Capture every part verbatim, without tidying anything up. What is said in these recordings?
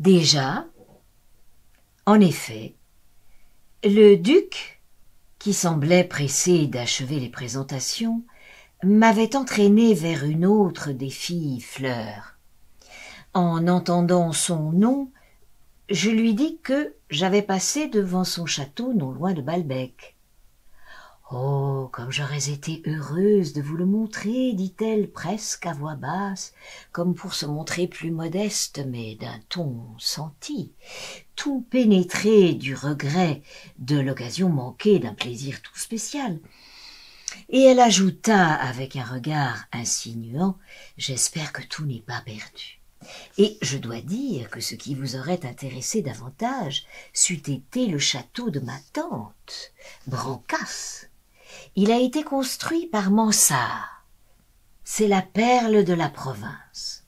Déjà, en effet, le duc, qui semblait pressé d'achever les présentations, m'avait entraîné vers une autre des filles Fleur. En entendant son nom, je lui dis que j'avais passé devant son château non loin de Balbec. « Oh, comme j'aurais été heureuse de vous le montrer, dit-elle presque à voix basse, comme pour se montrer plus modeste, mais d'un ton senti, tout pénétré du regret de l'occasion manquée d'un plaisir tout spécial. » Et elle ajouta avec un regard insinuant « J'espère que tout n'est pas perdu. » Et je dois dire que ce qui vous aurait intéressé davantage c'eût été le château de ma tante, Brancas. Il a été construit par Mansart. C'est la perle de la province.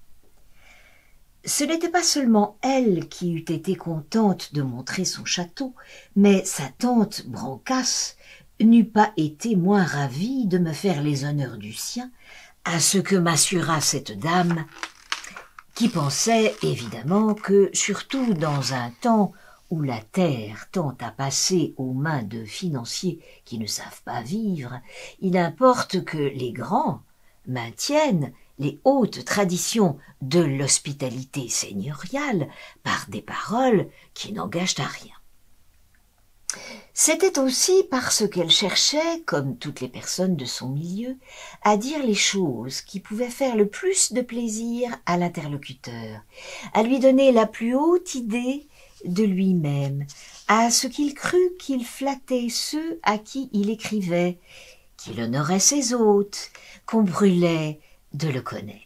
Ce n'était pas seulement elle qui eût été contente de montrer son château, mais sa tante Brancas n'eût pas été moins ravie de me faire les honneurs du sien, à ce que m'assura cette dame, qui pensait évidemment que, surtout dans un temps où la terre tend à passer aux mains de financiers qui ne savent pas vivre, il importe que les grands maintiennent les hautes traditions de l'hospitalité seigneuriale par des paroles qui n'engagent à rien. C'était aussi parce qu'elle cherchait, comme toutes les personnes de son milieu, à dire les choses qui pouvaient faire le plus de plaisir à l'interlocuteur, à lui donner la plus haute idée de lui-même, à ce qu'il crut qu'il flattait ceux à qui il écrivait, qu'il honorait ses hôtes, qu'on brûlait de le connaître.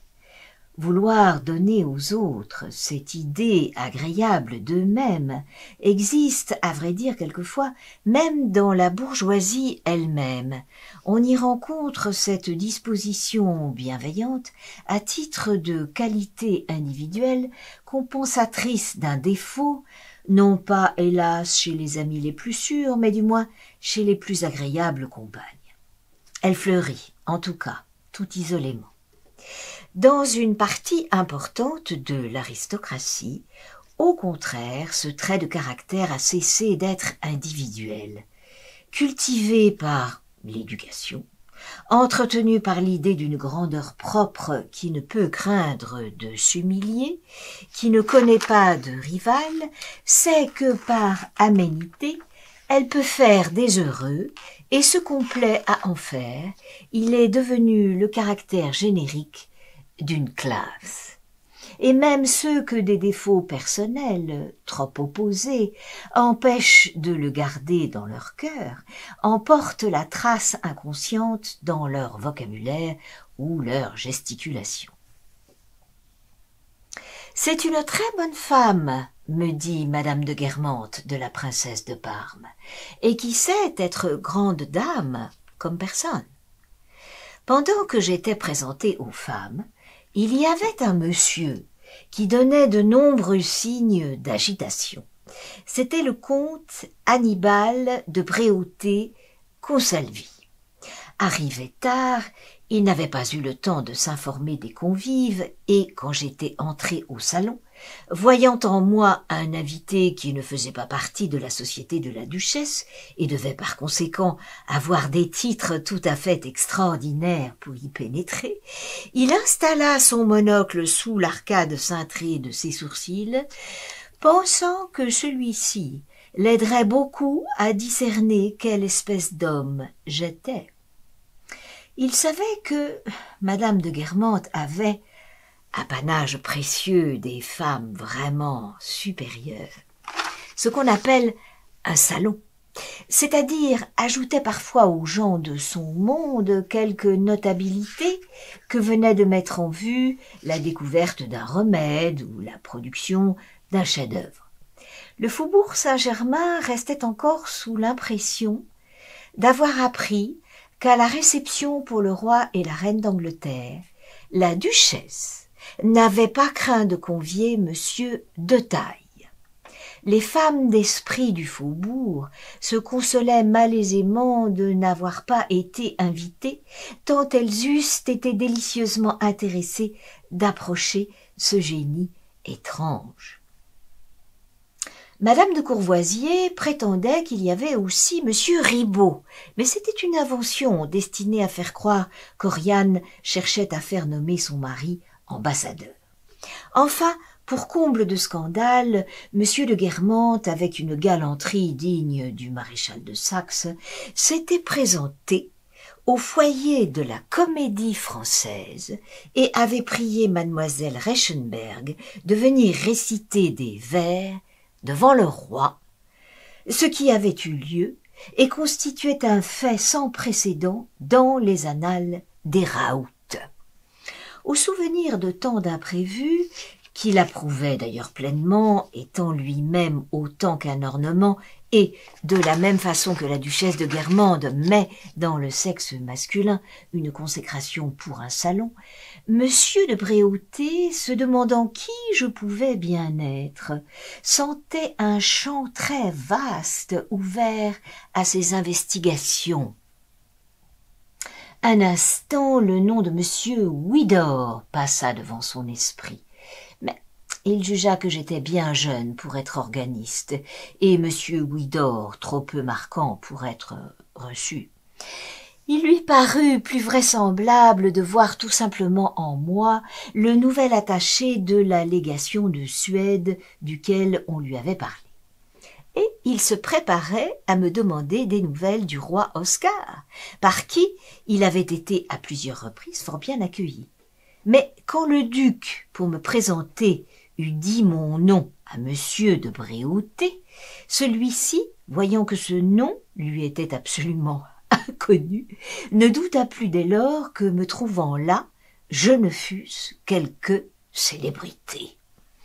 Vouloir donner aux autres cette idée agréable d'eux-mêmes existe, à vrai dire quelquefois, même dans la bourgeoisie elle-même. On y rencontre cette disposition bienveillante à titre de qualité individuelle compensatrice d'un défaut, non pas, hélas, chez les amis les plus sûrs, mais du moins chez les plus agréables compagnes. Elle fleurit, en tout cas, tout isolément. Dans une partie importante de l'aristocratie, au contraire, ce trait de caractère a cessé d'être individuel. Cultivé par l'éducation, entretenu par l'idée d'une grandeur propre qui ne peut craindre de s'humilier, qui ne connaît pas de rival, sait que par aménité, elle peut faire des heureux, et ce qu'on plaît à en faire, il est devenu le caractère générique d'une classe. Et même ceux que des défauts personnels, trop opposés, empêchent de le garder dans leur cœur, en portent la trace inconsciente dans leur vocabulaire ou leur gesticulation. « C'est une très bonne femme, me dit madame de Guermantes de la princesse de Parme, et qui sait être grande dame comme personne. » Pendant que j'étais présentée aux femmes, il y avait un monsieur qui donnait de nombreux signes d'agitation. C'était le comte Annibal de Bréauté Consalvi. Arrivé tard, il n'avait pas eu le temps de s'informer des convives et, quand j'étais entrée au salon, voyant en moi un invité qui ne faisait pas partie de la société de la duchesse et devait par conséquent avoir des titres tout à fait extraordinaires pour y pénétrer, il installa son monocle sous l'arcade cintrée de ses sourcils, pensant que celui-ci l'aiderait beaucoup à discerner quelle espèce d'homme j'étais. Il savait que madame de Guermantes avait, apanage précieux des femmes vraiment supérieures, ce qu'on appelle un salon, c'est-à-dire ajoutait parfois aux gens de son monde quelque notabilité que venait de mettre en vue la découverte d'un remède ou la production d'un chef-d'œuvre. Le faubourg Saint-Germain restait encore sous l'impression d'avoir appris qu'à la réception pour le roi et la reine d'Angleterre, la duchesse n'avait pas craint de convier monsieur de Taille. Les femmes d'esprit du faubourg se consolaient malaisément de n'avoir pas été invitées, tant elles eussent été délicieusement intéressées d'approcher ce génie étrange. Madame de Courvoisier prétendait qu'il y avait aussi Monsieur Ribot, mais c'était une invention destinée à faire croire qu'Oriane cherchait à faire nommer son mari ambassadeur. Enfin, pour comble de scandale, Monsieur de Guermantes, avec une galanterie digne du maréchal de Saxe, s'était présenté au foyer de la Comédie Française et avait prié mademoiselle Reichenberg de venir réciter des vers devant le roi, ce qui avait eu lieu et constituait un fait sans précédent dans les annales des Raout. Au souvenir de tant d'imprévus, qu'il approuvait d'ailleurs pleinement, étant lui-même autant qu'un ornement, et de la même façon que la duchesse de Guermantes met dans le sexe masculin une consécration pour un salon, Monsieur de Bréauté, se demandant qui je pouvais bien être, sentait un champ très vaste ouvert à ses investigations. Un instant, le nom de Monsieur Ouidor passa devant son esprit, mais il jugea que j'étais bien jeune pour être organiste, et Monsieur Ouidor trop peu marquant pour être reçu. Il lui parut plus vraisemblable de voir tout simplement en moi le nouvel attaché de la légation de Suède duquel on lui avait parlé. Et il se préparait à me demander des nouvelles du roi Oscar, par qui il avait été à plusieurs reprises fort bien accueilli. Mais quand le duc, pour me présenter, eut dit mon nom à Monsieur de Bréauté, celui-ci, voyant que ce nom lui était absolument inconnu, ne douta plus dès lors que, me trouvant là, je ne fusse quelque célébrité.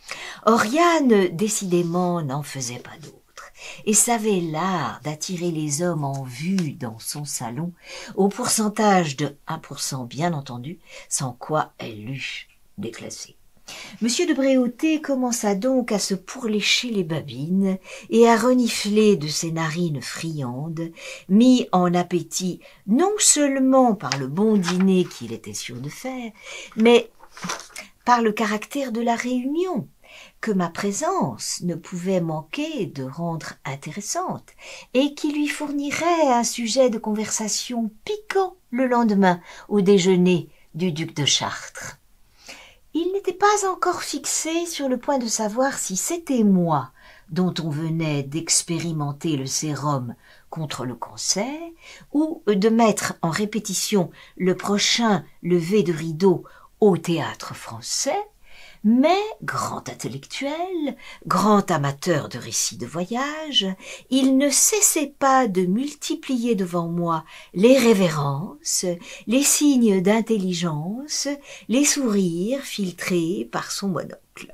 Oriane, décidément, n'en faisait pas d'autre, et savait l'art d'attirer les hommes en vue dans son salon, au pourcentage de un pour cent bien entendu, sans quoi elle l'eût déclassé. Monsieur de Bréauté commença donc à se pourlécher les babines et à renifler de ses narines friandes, mis en appétit non seulement par le bon dîner qu'il était sûr de faire, mais par le caractère de la réunion, que ma présence ne pouvait manquer de rendre intéressante, et qui lui fournirait un sujet de conversation piquant le lendemain au déjeuner du duc de Chartres. Il n'était pas encore fixé sur le point de savoir si c'était moi dont on venait d'expérimenter le sérum contre le cancer, ou de mettre en répétition le prochain lever de rideau au théâtre français, mais, grand intellectuel, grand amateur de récits de voyage, il ne cessait pas de multiplier devant moi les révérences, les signes d'intelligence, les sourires filtrés par son monocle.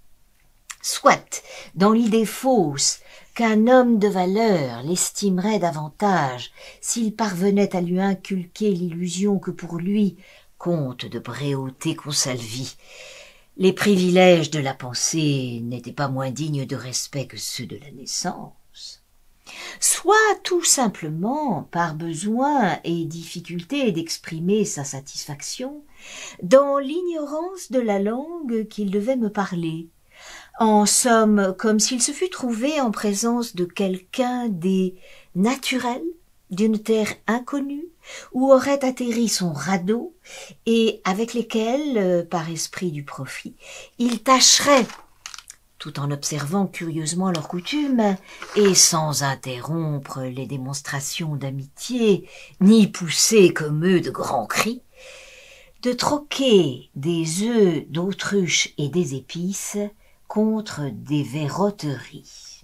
Soit, dans l'idée fausse qu'un homme de valeur l'estimerait davantage s'il parvenait à lui inculquer l'illusion que pour lui, comte de Bréauté-Consalvi, les privilèges de la pensée n'étaient pas moins dignes de respect que ceux de la naissance, soit tout simplement par besoin et difficulté d'exprimer sa satisfaction dans l'ignorance de la langue qu'il devait me parler, en somme comme s'il se fût trouvé en présence de quelqu'un des naturels d'une terre inconnue, où aurait atterri son radeau, et avec lesquels, euh, par esprit du profit, il tâcherait, tout en observant curieusement leurs coutumes, et sans interrompre les démonstrations d'amitié, ni pousser comme eux de grands cris, de troquer des œufs d'autruche et des épices contre des verroteries.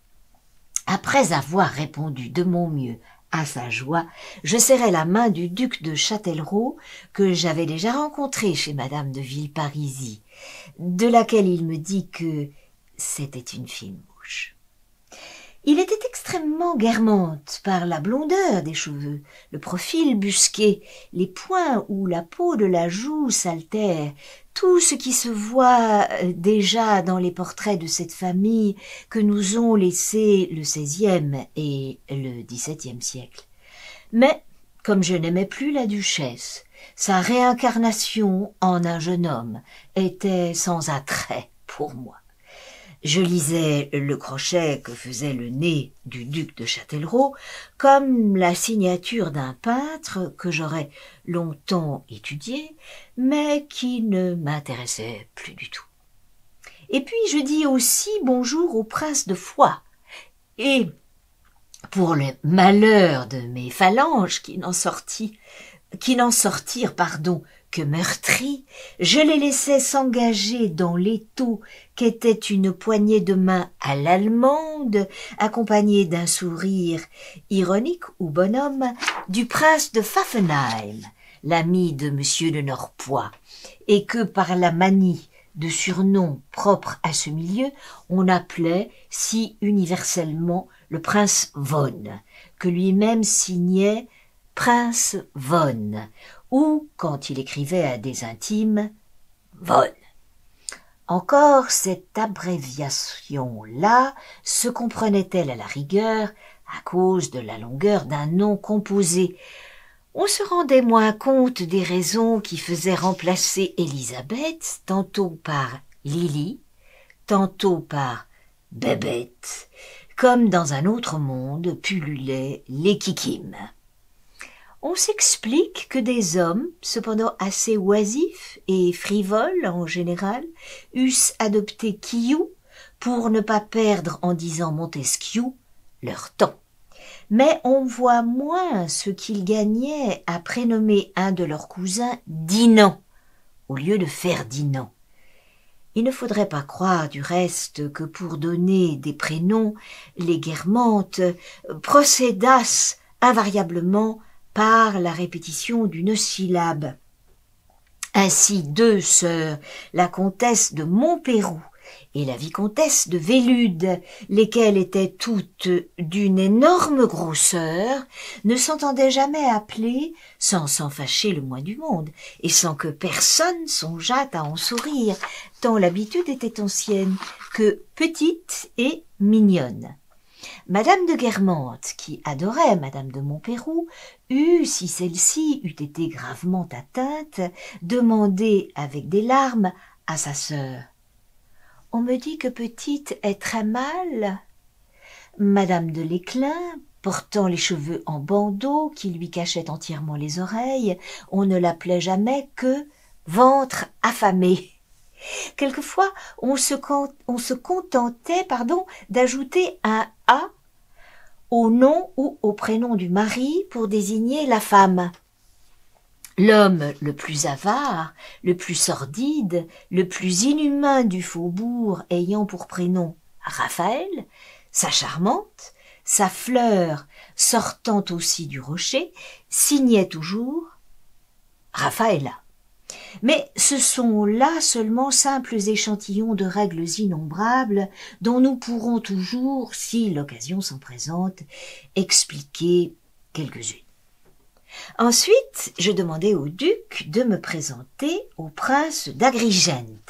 Après avoir répondu de mon mieux à sa joie, je serrai la main du duc de Châtellerault, que j'avais déjà rencontré chez madame de Villeparisis, de laquelle il me dit que c'était une fine mouche. Il était extrêmement Guermantes par la blondeur des cheveux, le profil busqué, les points où la peau de la joue s'altère, tout ce qui se voit déjà dans les portraits de cette famille que nous ont laissé le seizième et le dix-septième siècle. Mais, comme je n'aimais plus la duchesse, sa réincarnation en un jeune homme était sans attrait pour moi. Je lisais le crochet que faisait le nez du duc de Châtellerault comme la signature d'un peintre que j'aurais longtemps étudié, mais qui ne m'intéressait plus du tout. Et puis je dis aussi bonjour au prince de Foix, et pour le malheur de mes phalanges qui n'en sortit, qui n'en sortirent, pardon, que meurtris, je les laissais s'engager dans l'étau qu'était une poignée de main à l'allemande, accompagnée d'un sourire ironique ou bonhomme du prince de Pfaffenheim, l'ami de monsieur de Norpois, et que par la manie de surnom propre à ce milieu, on appelait si universellement le prince von, que lui-même signait Prince von, ou, quand il écrivait à des intimes, von. Encore cette abréviation-là se comprenait-elle à la rigueur à cause de la longueur d'un nom composé. On se rendait moins compte des raisons qui faisaient remplacer Élisabeth tantôt par Lily, tantôt par Bébête, comme dans un autre monde pullulaient les kikim. On s'explique que des hommes, cependant assez oisifs et frivoles en général, eussent adopté Quillou pour ne pas perdre en disant Montesquieu leur temps. Mais on voit moins ce qu'ils gagnaient à prénommer un de leurs cousins Dinan au lieu de Ferdinand. Il ne faudrait pas croire du reste que pour donner des prénoms, les Guermantes procédassent invariablement par la répétition d'une syllabe. Ainsi deux sœurs, la comtesse de Montpérou et la vicomtesse de Vélude, lesquelles étaient toutes d'une énorme grosseur, ne s'entendaient jamais appeler sans s'en fâcher le moins du monde, et sans que personne songeât à en sourire, tant l'habitude était ancienne, que petite et mignonne. Madame de Guermantes, qui adorait Madame de Montpérou, eut, si celle-ci eût été gravement atteinte, demandé avec des larmes à sa sœur. « On me dit que petite est très mal. » Madame de Léclin, portant les cheveux en bandeau qui lui cachaient entièrement les oreilles, on ne l'appelait jamais que « ventre affamé ». Quelquefois, on se, con- on se contentait pardon, d'ajouter un « a » au nom ou au prénom du mari pour désigner la femme. L'homme le plus avare, le plus sordide, le plus inhumain du faubourg ayant pour prénom Raphaël, sa charmante, sa fleur sortant aussi du rocher, signait toujours Raphaëlla. Mais ce sont là seulement simples échantillons de règles innombrables dont nous pourrons toujours, si l'occasion s'en présente, expliquer quelques-unes. Ensuite, je demandai au duc de me présenter au prince d'Agrigente.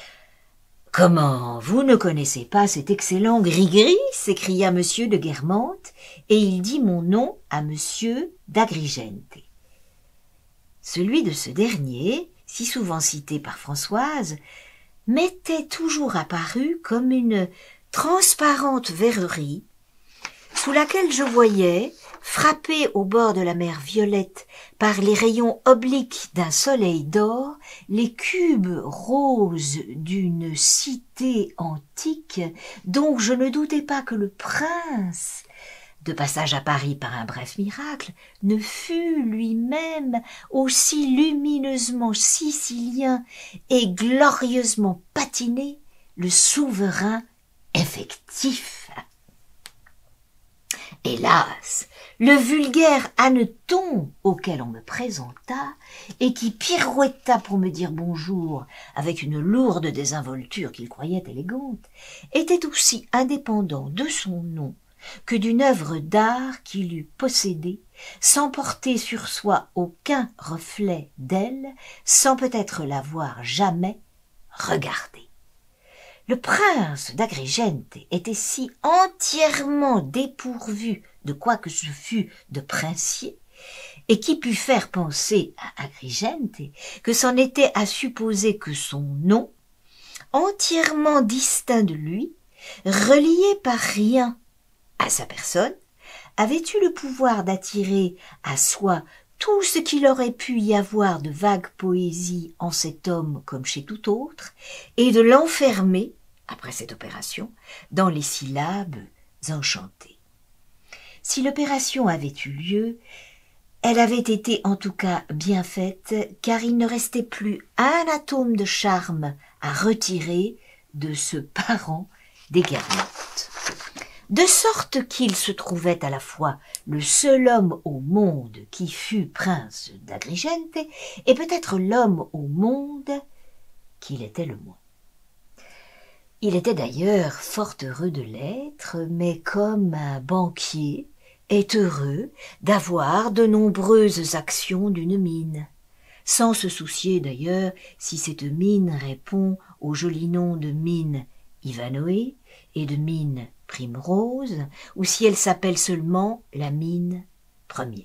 « Comment, vous ne connaissez pas cet excellent Gris-Gris » s'écria monsieur de Guermantes, et il dit mon nom à monsieur d'Agrigente. Celui de ce dernier, si souvent cité par Françoise, m'était toujours apparu comme une transparente verrerie sous laquelle je voyais, frappée au bord de la mer violette par les rayons obliques d'un soleil d'or, les cubes roses d'une cité antique dont je ne doutais pas que le prince, de passage à Paris par un bref miracle, ne fût lui-même aussi lumineusement sicilien et glorieusement patiné, le souverain effectif. Hélas, le vulgaire hanneton auquel on me présenta et qui pirouetta pour me dire bonjour avec une lourde désinvolture qu'il croyait élégante, était aussi indépendant de son nom que d'une œuvre d'art qu'il eût possédée, sans porter sur soi aucun reflet d'elle, sans peut-être l'avoir jamais regardée. Le prince d'Agrigente était si entièrement dépourvu de quoi que ce fût de princier, et qui put faire penser à Agrigente, que c'en était à supposer que son nom, entièrement distinct de lui, relié par rien à sa personne, avait eu le pouvoir d'attirer à soi tout ce qu'il aurait pu y avoir de vague poésie en cet homme comme chez tout autre, et de l'enfermer, après cette opération, dans les syllabes enchantées. Si l'opération avait eu lieu, elle avait été en tout cas bien faite, car il ne restait plus un atome de charme à retirer de ce parent des Guermantes. De sorte qu'il se trouvait à la fois le seul homme au monde qui fût prince d'Agrigente et peut-être l'homme au monde qu'il était le moins. Il était d'ailleurs fort heureux de l'être, mais comme un banquier est heureux d'avoir de nombreuses actions d'une mine, sans se soucier d'ailleurs si cette mine répond au joli nom de mine Ivanhoé et de mine Primrose, ou si elle s'appelle seulement la mine Premier.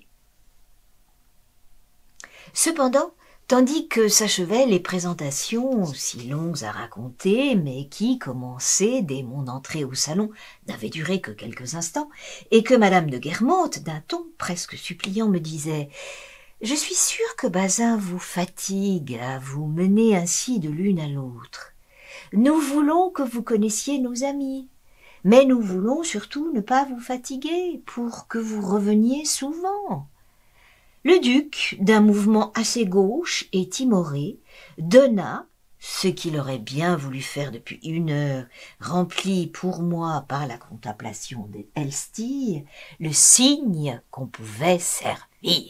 Cependant, tandis que s'achevaient les présentations, si longues à raconter, mais qui, commencées dès mon entrée au salon, n'avaient duré que quelques instants, et que madame de Guermantes, d'un ton presque suppliant, me disait « Je suis sûre que Bazin vous fatigue à vous mener ainsi de l'une à l'autre. Nous voulons que vous connaissiez nos amis, mais nous voulons surtout ne pas vous fatiguer pour que vous reveniez souvent. » Le duc, d'un mouvement assez gauche et timoré, donna, ce qu'il aurait bien voulu faire depuis une heure, rempli pour moi par la contemplation des Elstir, le signe qu'on pouvait servir.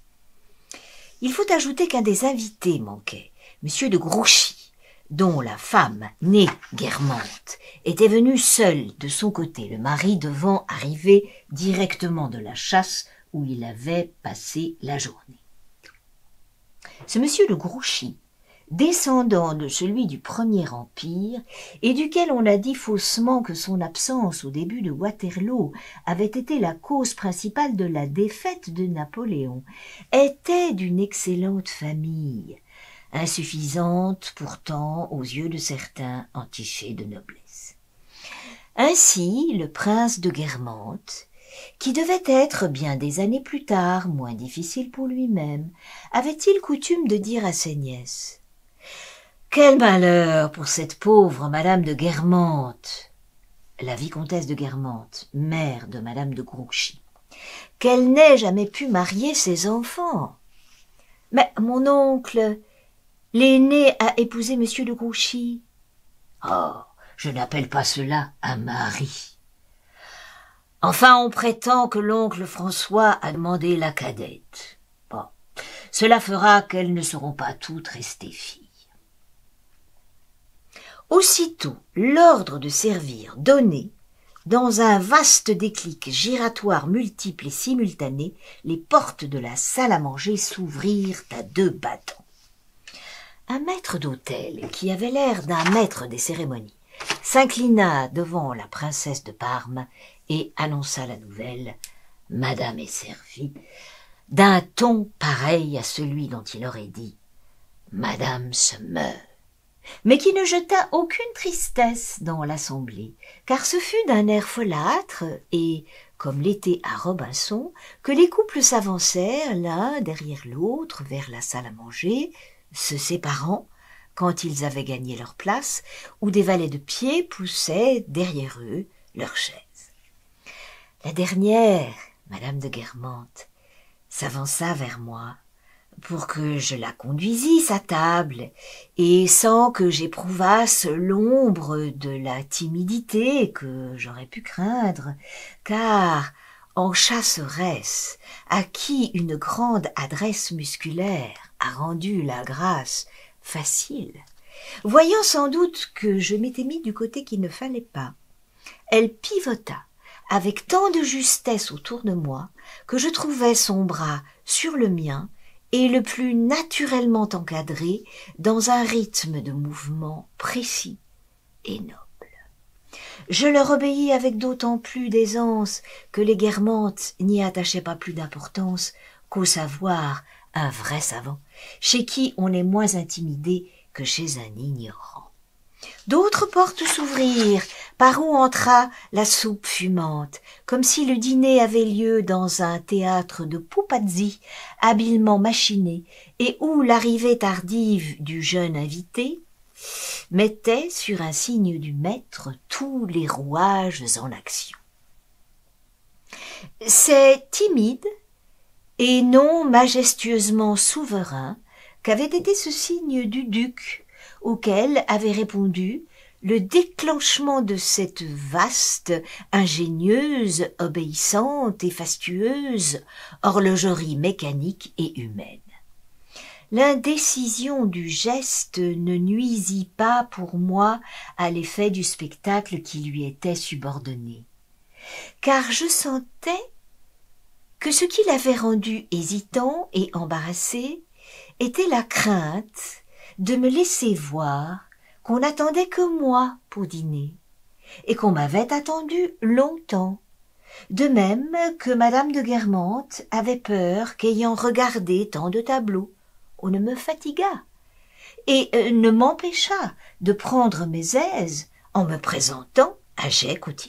Il faut ajouter qu'un des invités manquait, monsieur de Grouchy, dont la femme, née Guermantes, était venue seule de son côté, le mari devant arriver directement de la chasse où il avait passé la journée. Ce monsieur de Grouchy, descendant de celui du Premier Empire, et duquel on a dit faussement que son absence au début de Waterloo avait été la cause principale de la défaite de Napoléon, était d'une excellente famille, insuffisante pourtant aux yeux de certains entichés de noblesse. Ainsi, le prince de Guermantes, qui devait être bien des années plus tard moins difficile pour lui-même, avait-il coutume de dire à ses nièces « Quel malheur pour cette pauvre madame de Guermantes !» la vicomtesse de Guermantes, mère de madame de Grouchy, « qu'elle n'ait jamais pu marier ses enfants. Mais mon oncle, l'aîné a épousé monsieur de Grouchy. »« Oh, je n'appelle pas cela un mari. » Enfin, on prétend que l'oncle François a demandé la cadette. Bon, cela fera qu'elles ne seront pas toutes restées filles. Aussitôt l'ordre de servir donné, dans un vaste déclic giratoire multiple et simultané, les portes de la salle à manger s'ouvrirent à deux battants. Un maître d'hôtel, qui avait l'air d'un maître des cérémonies, s'inclina devant la princesse de Parme et annonça la nouvelle « Madame est servie » d'un ton pareil à celui dont il aurait dit « Madame se meurt », mais qui ne jeta aucune tristesse dans l'assemblée, car ce fut d'un air folâtre et, comme l'était à Robinson, que les couples s'avancèrent l'un derrière l'autre vers la salle à manger, se séparant quand ils avaient gagné leur place, où des valets de pied poussaient derrière eux leurs chaises. La dernière, madame de Guermantes, s'avança vers moi pour que je la conduisisse à table, et sans que j'éprouvasse l'ombre de la timidité que j'aurais pu craindre, car en chasseresse, à qui une grande adresse musculaire a rendu la grâce facile, voyant sans doute que je m'étais mis du côté qu'il ne fallait pas, elle pivota avec tant de justesse autour de moi que je trouvai son bras sur le mien et le plus naturellement encadré dans un rythme de mouvement précis et noble. Je leur obéis avec d'autant plus d'aisance que les Guermantes n'y attachaient pas plus d'importance qu'au savoir un vrai savant, chez qui on est moins intimidé que chez un ignorant. D'autres portes s'ouvrirent, par où entra la soupe fumante, comme si le dîner avait lieu dans un théâtre de pupazzi habilement machiné, et où l'arrivée tardive du jeune invité mettait sur un signe du maître tous les rouages en action. C'est timide et non majestueusement souverain qu'avait été ce signe du duc, auquel avait répondu le déclenchement de cette vaste, ingénieuse, obéissante et fastueuse horlogerie mécanique et humaine. L'indécision du geste ne nuisit pas pour moi à l'effet du spectacle qui lui était subordonné, car je sentais que ce qui l'avait rendu hésitant et embarrassé était la crainte de me laisser voir qu'on n'attendait que moi pour dîner, et qu'on m'avait attendu longtemps, de même que madame de Guermantes avait peur qu'ayant regardé tant de tableaux, on ne me fatiguât, et euh, ne m'empêchât de prendre mes aises en me présentant à jet continu.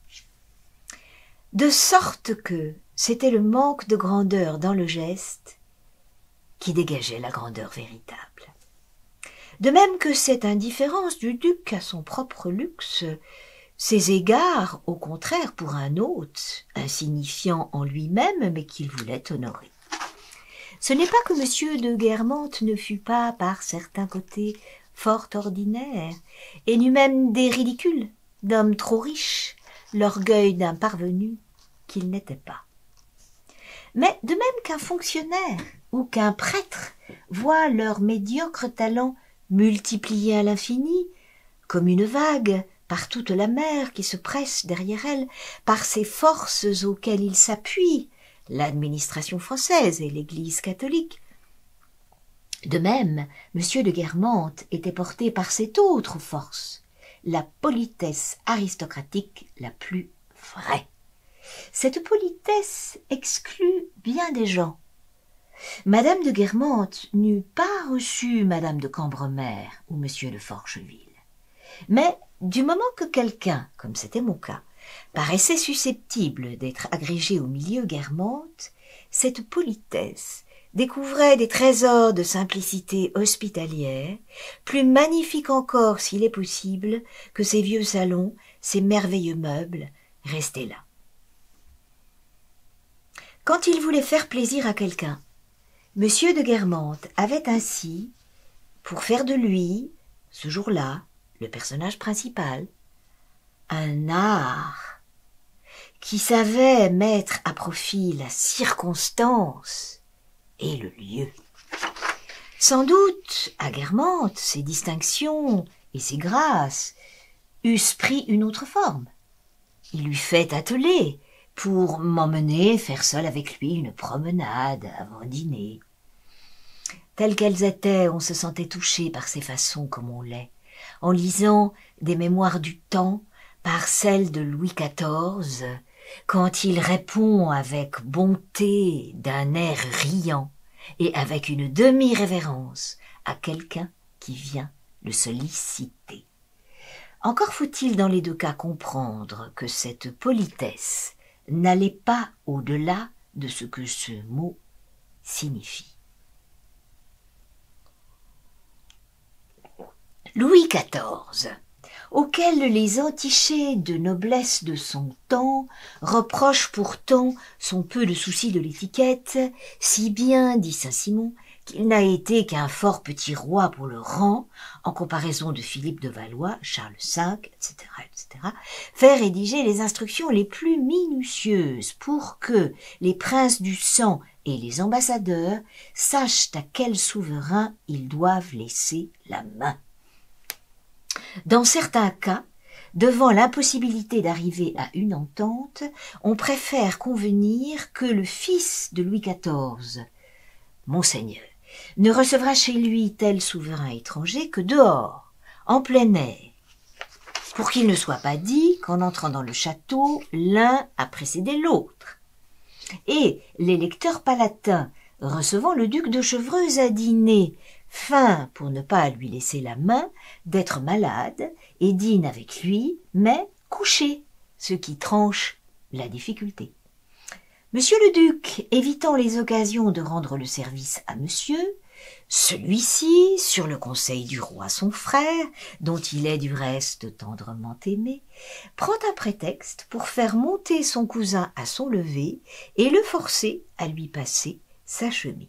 De sorte que c'était le manque de grandeur dans le geste qui dégageait la grandeur véritable. De même que cette indifférence du duc à son propre luxe, ses égards, au contraire, pour un hôte, insignifiant en lui-même, mais qu'il voulait honorer. Ce n'est pas que monsieur de Guermantes ne fût pas, par certains côtés, fort ordinaire, et n'eût même des ridicules d'hommes trop riches, l'orgueil d'un parvenu qu'il n'était pas. Mais de même qu'un fonctionnaire ou qu'un prêtre voit leur médiocre talent multiplié à l'infini, comme une vague par toute la mer qui se presse derrière elle, par ces forces auxquelles il s'appuie, l'administration française et l'Église catholique. De même, monsieur de Guermantes était porté par cette autre force, la politesse aristocratique la plus vraie. Cette politesse exclut bien des gens. Madame de Guermantes n'eût pas reçu madame de Cambremer ou monsieur de Forcheville. Mais du moment que quelqu'un, comme c'était mon cas, paraissait susceptible d'être agrégé au milieu Guermantes, cette politesse découvrait des trésors de simplicité hospitalière, plus magnifiques encore, s'il est possible, que ces vieux salons, ces merveilleux meubles, restés là. Quand il voulait faire plaisir à quelqu'un, monsieur de Guermantes avait ainsi, pour faire de lui, ce jour-là, le personnage principal, un art qui savait mettre à profit la circonstance et le lieu. Sans doute, à Guermantes, ces distinctions et ces grâces eussent pris une autre forme. Il lui fait atteler pour m'emmener faire seul avec lui une promenade avant dîner. Telles qu'elles étaient, on se sentait touché par ses façons comme on l'est, en lisant des mémoires du temps par celles de Louis quatorze, quand il répond avec bonté d'un air riant et avec une demi-révérence à quelqu'un qui vient le solliciter. Encore faut-il dans les deux cas comprendre que cette politesse n'allait pas au-delà de ce que ce mot signifie. Louis quatorze, auquel les entichés de noblesse de son temps reprochent pourtant son peu de souci de l'étiquette, si bien, dit Saint-Simon, qu'il n'a été qu'un fort petit roi pour le rang, en comparaison de Philippe de Valois, Charles cinq, et cetera, et cetera, fait rédiger les instructions les plus minutieuses pour que les princes du sang et les ambassadeurs sachent à quel souverain ils doivent laisser la main. Dans certains cas, devant l'impossibilité d'arriver à une entente, on préfère convenir que le fils de Louis quatorze, Monseigneur, ne recevra chez lui tel souverain étranger que dehors, en plein air, pour qu'il ne soit pas dit qu'en entrant dans le château, l'un a précédé l'autre. Et l'électeur palatin recevant le duc de Chevreuse à dîner, feint, pour ne pas lui laisser la main, d'être malade et dîne avec lui, mais couché, ce qui tranche la difficulté. Monsieur le duc, évitant les occasions de rendre le service à monsieur, celui-ci, sur le conseil du roi son frère, dont il est du reste tendrement aimé, prend un prétexte pour faire monter son cousin à son lever et le forcer à lui passer sa chemise.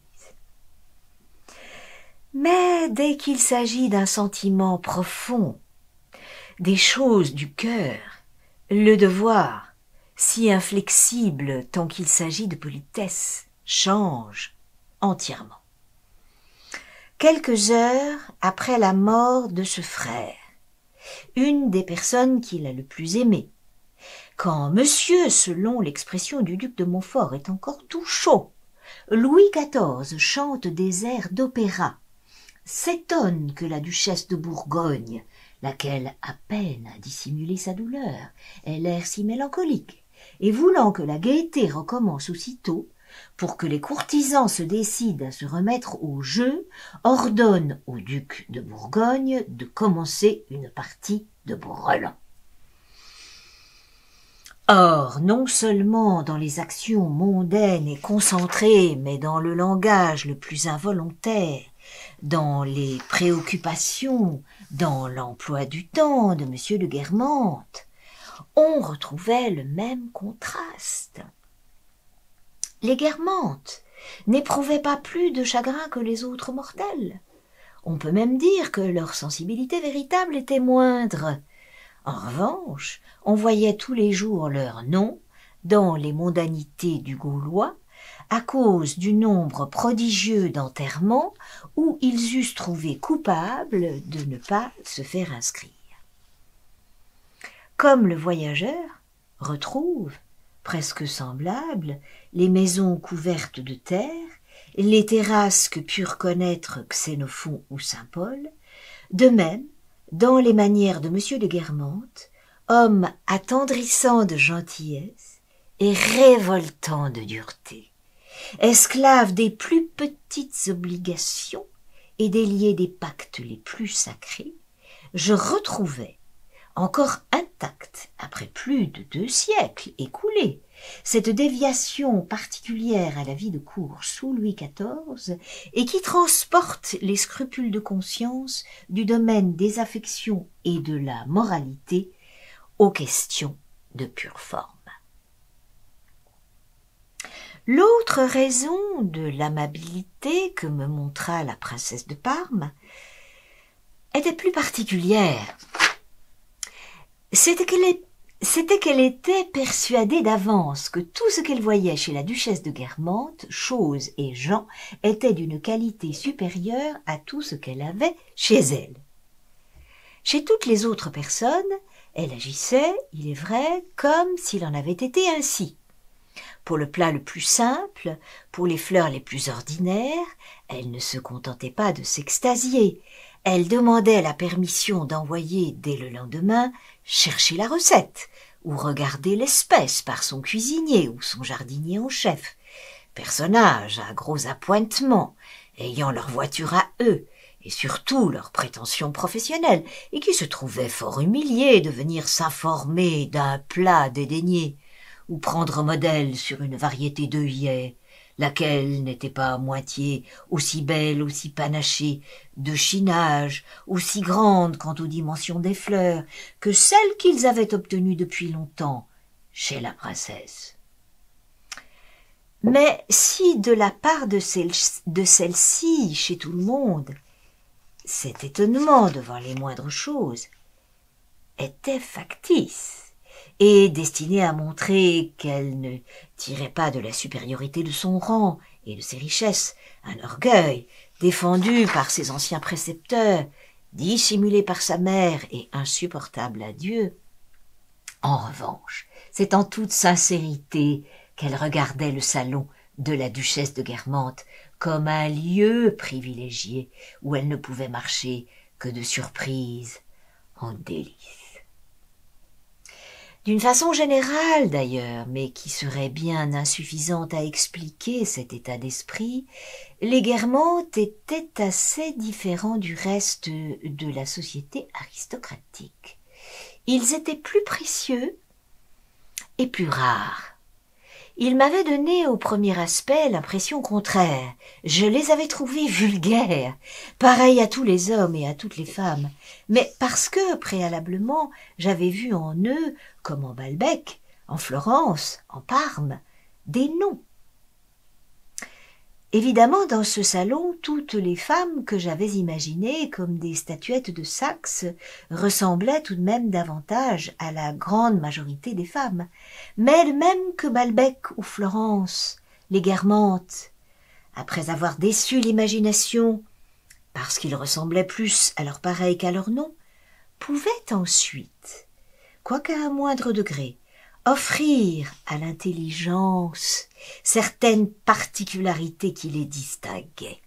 Mais dès qu'il s'agit d'un sentiment profond, des choses du cœur, le devoir, si inflexible tant qu'il s'agit de politesse, change entièrement. Quelques heures après la mort de ce frère, une des personnes qu'il a le plus aimé, quand monsieur, selon l'expression du duc de Montfort, est encore tout chaud, Louis quatorze chante des airs d'opéra, s'étonne que la duchesse de Bourgogne, laquelle a peine à dissimuler sa douleur, ait l'air si mélancolique, et voulant que la gaieté recommence aussitôt, pour que les courtisans se décident à se remettre au jeu, ordonne au duc de Bourgogne de commencer une partie de brelan. Or, non seulement dans les actions mondaines et concentrées, mais dans le langage le plus involontaire, dans les préoccupations, dans l'emploi du temps de monsieur de Guermantes, on retrouvait le même contraste. Les Guermantes n'éprouvaient pas plus de chagrin que les autres mortels. On peut même dire que leur sensibilité véritable était moindre. En revanche, on voyait tous les jours leur nom dans les mondanités du Gaulois à cause du nombre prodigieux d'enterrements où ils eussent trouvé coupable de ne pas se faire inscrire. Comme le voyageur retrouve, presque semblables, les maisons couvertes de terre, les terrasses que purent connaître Xénophon ou saint Paul, de même, dans les manières de monsieur de Guermantes, homme attendrissant de gentillesse et révoltant de dureté, esclave des plus petites obligations et délié des pactes les plus sacrés, je retrouvais, encore intacte après plus de deux siècles écoulés, cette déviation particulière à la vie de cour sous Louis quatorze et qui transporte les scrupules de conscience du domaine des affections et de la moralité aux questions de pure forme. L'autre raison de l'amabilité que me montra la princesse de Parme était plus particulière. C'était qu'elle est C'était qu'elle était persuadée d'avance que tout ce qu'elle voyait chez la duchesse de Guermantes, choses et gens, était d'une qualité supérieure à tout ce qu'elle avait chez elle. Chez toutes les autres personnes, elle agissait, il est vrai, comme s'il en avait été ainsi. Pour le plat le plus simple, pour les fleurs les plus ordinaires, elle ne se contentait pas de s'extasier. Elle demandait la permission d'envoyer dès le lendemain chercher la recette, ou regarder l'espèce par son cuisinier ou son jardinier en chef, personnages à gros appointements, ayant leur voiture à eux, et surtout leurs prétentions professionnelles, et qui se trouvaient fort humiliés de venir s'informer d'un plat dédaigné, ou prendre modèle sur une variété d'œillets, laquelle n'était pas à moitié aussi belle, aussi panachée, de chinage, aussi grande quant aux dimensions des fleurs, que celle qu'ils avaient obtenue depuis longtemps chez la princesse. Mais si de la part de, celle, de celle-ci, chez tout le monde, cet étonnement devant les moindres choses était factice, et destinée à montrer qu'elle ne tirait pas de la supériorité de son rang et de ses richesses un orgueil défendu par ses anciens précepteurs, dissimulé par sa mère et insupportable à Dieu. En revanche, c'est en toute sincérité qu'elle regardait le salon de la duchesse de Guermantes comme un lieu privilégié où elle ne pouvait marcher que de surprise en délices. D'une façon générale d'ailleurs, mais qui serait bien insuffisante à expliquer cet état d'esprit, les Guermantes étaient assez différents du reste de la société aristocratique. Ils étaient plus précieux et plus rares. Ils m'avaient donné au premier aspect l'impression contraire. Je les avais trouvés vulgaires, pareils à tous les hommes et à toutes les femmes, mais parce que, préalablement, j'avais vu en eux, comme en Balbec, en Florence, en Parme, des noms. Évidemment, dans ce salon, toutes les femmes que j'avais imaginées comme des statuettes de Saxe ressemblaient tout de même davantage à la grande majorité des femmes, mais même que Balbec ou Florence, les Guermantes, après avoir déçu l'imagination, parce qu'ils ressemblaient plus à leurs pareils qu'à leurs noms, pouvaient ensuite, quoiqu'à un moindre degré, offrir à l'intelligence certaines particularités qui les distinguaient.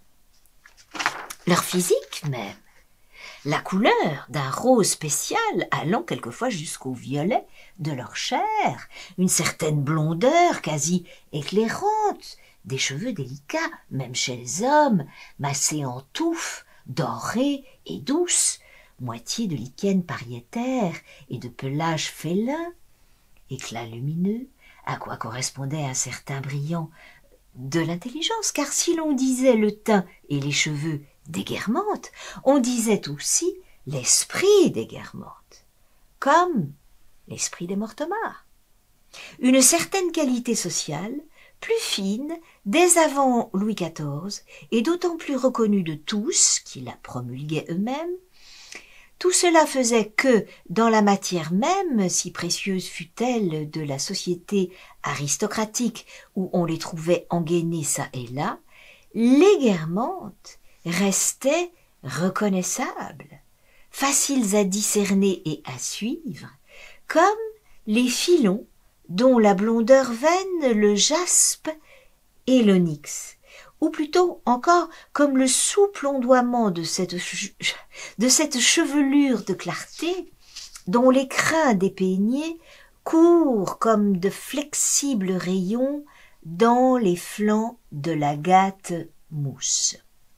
Leur physique même, la couleur d'un rose spécial allant quelquefois jusqu'au violet de leur chair, une certaine blondeur quasi éclairante, des cheveux délicats, même chez les hommes, massés en touffes, dorés et douces, moitié de lichen pariétaire et de pelage félin, éclat lumineux, à quoi correspondait un certain brillant de l'intelligence, car si l'on disait le teint et les cheveux des Guermantes, on disait aussi l'esprit des Guermantes, comme l'esprit des Mortemart. Une certaine qualité sociale, plus fine, dès avant Louis quatorze, et d'autant plus reconnue de tous, qui la promulguaient eux-mêmes. Tout cela faisait que, dans la matière même, si précieuse fût-elle de la société aristocratique où on les trouvait engainés çà et là, les Guermantes restaient reconnaissables, faciles à discerner et à suivre, comme les filons dont la blondeur vaine le jaspe et l'onyx, ou plutôt encore comme le souple ondoiement de cette, de cette chevelure de clarté dont les crins dépeignés courent comme de flexibles rayons dans les flancs de l'agate mousse.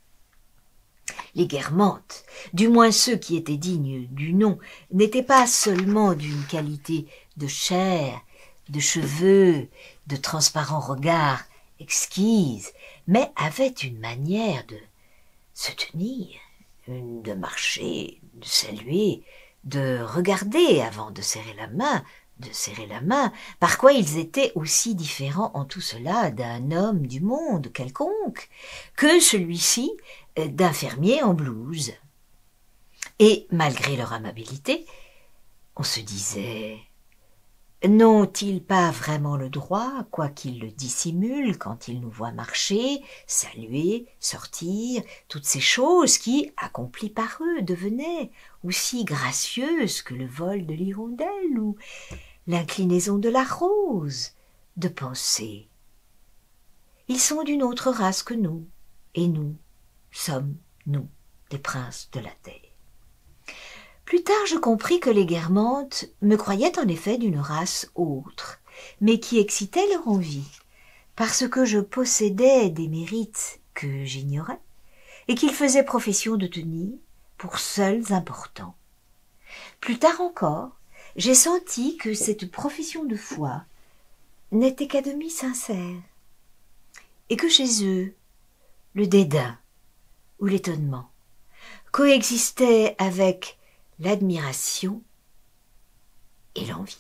Les Guermantes, du moins ceux qui étaient dignes du nom, n'étaient pas seulement d'une qualité de chair, de cheveux, de transparent regard exquise, mais avaient une manière de se tenir, de marcher, de saluer, de regarder avant de serrer la main, de serrer la main, par quoi ils étaient aussi différents en tout cela d'un homme du monde quelconque, que celui-ci d'un fermier en blouse. Et malgré leur amabilité, on se disait: n'ont-ils pas vraiment le droit, quoiqu'ils le dissimulent quand ils nous voient marcher, saluer, sortir, toutes ces choses qui, accomplies par eux, devenaient aussi gracieuses que le vol de l'hirondelle ou l'inclinaison de la rose, de penser. Ils sont d'une autre race que nous, et nous sommes, nous, des princes de la terre. Plus tard, je compris que les Guermantes me croyaient en effet d'une race autre, mais qui excitait leur envie, parce que je possédais des mérites que j'ignorais, et qu'ils faisaient profession de tenir pour seuls importants. Plus tard encore, j'ai senti que cette profession de foi n'était qu'à demi sincère, et que chez eux, le dédain ou l'étonnement coexistaient avec l'admiration et l'envie.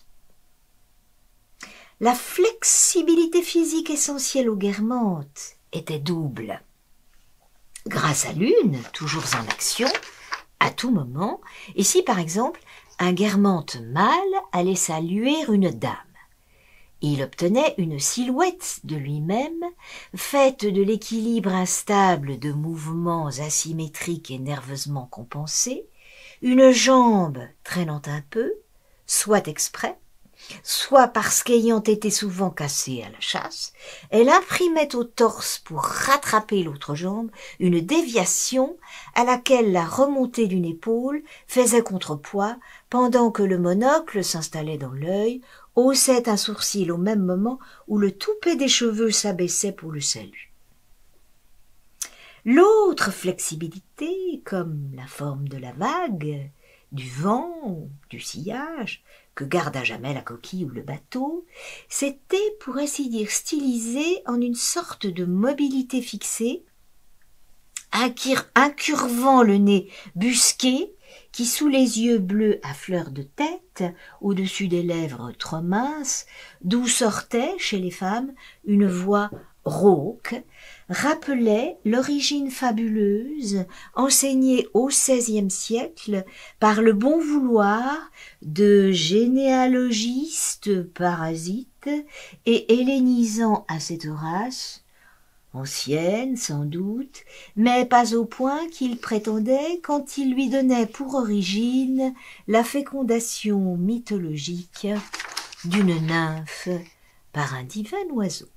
La flexibilité physique essentielle aux Guermantes était double. Grâce à l'une, toujours en action, à tout moment, et si par exemple un Guermante mâle allait saluer une dame, il obtenait une silhouette de lui-même, faite de l'équilibre instable de mouvements asymétriques et nerveusement compensés, une jambe traînant un peu, soit exprès, soit parce qu'ayant été souvent cassée à la chasse, elle imprimait au torse pour rattraper l'autre jambe une déviation à laquelle la remontée d'une épaule faisait contrepoids pendant que le monocle s'installait dans l'œil, haussait un sourcil au même moment où le toupet des cheveux s'abaissait pour le salut. L'autre flexibilité, comme la forme de la vague, du vent, du sillage, que garde à jamais la coquille ou le bateau, s'était, pour ainsi dire, stylisée en une sorte de mobilité fixée, incurvant le nez busqué, qui sous les yeux bleus à fleur de tête, au-dessus des lèvres trop minces, d'où sortait, chez les femmes, une voix rauque, rappelait l'origine fabuleuse enseignée au seizième siècle par le bon vouloir de généalogistes parasites et hellénisant à cette race, ancienne sans doute, mais pas au point qu'il prétendait quand il lui donnait pour origine la fécondation mythologique d'une nymphe par un divin oiseau.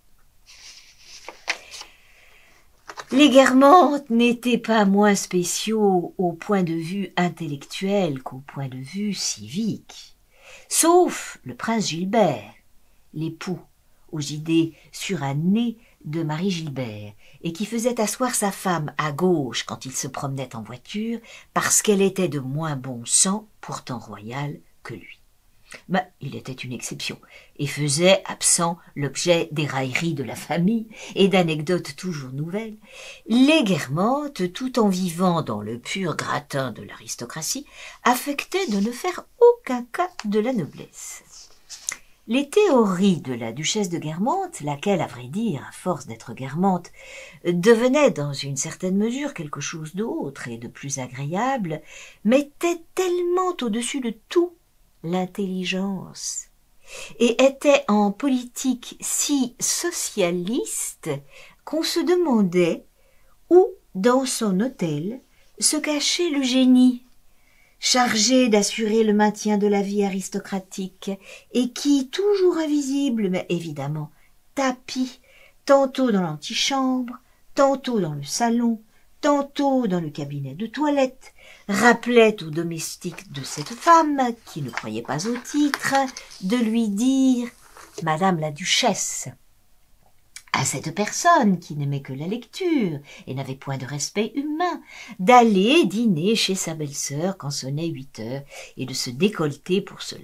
Les Guermantes n'étaient pas moins spéciaux au point de vue intellectuel qu'au point de vue civique, sauf le prince Gilbert, l'époux aux idées surannées de Marie Gilbert, et qui faisait asseoir sa femme à gauche quand il se promenait en voiture, parce qu'elle était de moins bon sang, pourtant royale, que lui. Mais il était une exception, et faisait, absent, l'objet des railleries de la famille et d'anecdotes toujours nouvelles. Les Guermantes, tout en vivant dans le pur gratin de l'aristocratie, affectaient de ne faire aucun cas de la noblesse. Les théories de la duchesse de Guermantes, laquelle, à vrai dire, à force d'être Guermantes, devenait dans une certaine mesure quelque chose d'autre et de plus agréable, mettaient tellement au-dessus de tout l'intelligence, et était en politique si socialiste qu'on se demandait où, dans son hôtel, se cachait le génie, chargé d'assurer le maintien de la vie aristocratique, et qui, toujours invisible, mais évidemment tapi, tantôt dans l'antichambre, tantôt dans le salon, tantôt dans le cabinet de toilette, rappelait aux domestiques de cette femme, qui ne croyait pas au titre, de lui dire « Madame la Duchesse », à cette personne qui n'aimait que la lecture et n'avait point de respect humain, d'aller dîner chez sa belle-sœur quand sonnait huit heures et de se décolleter pour cela.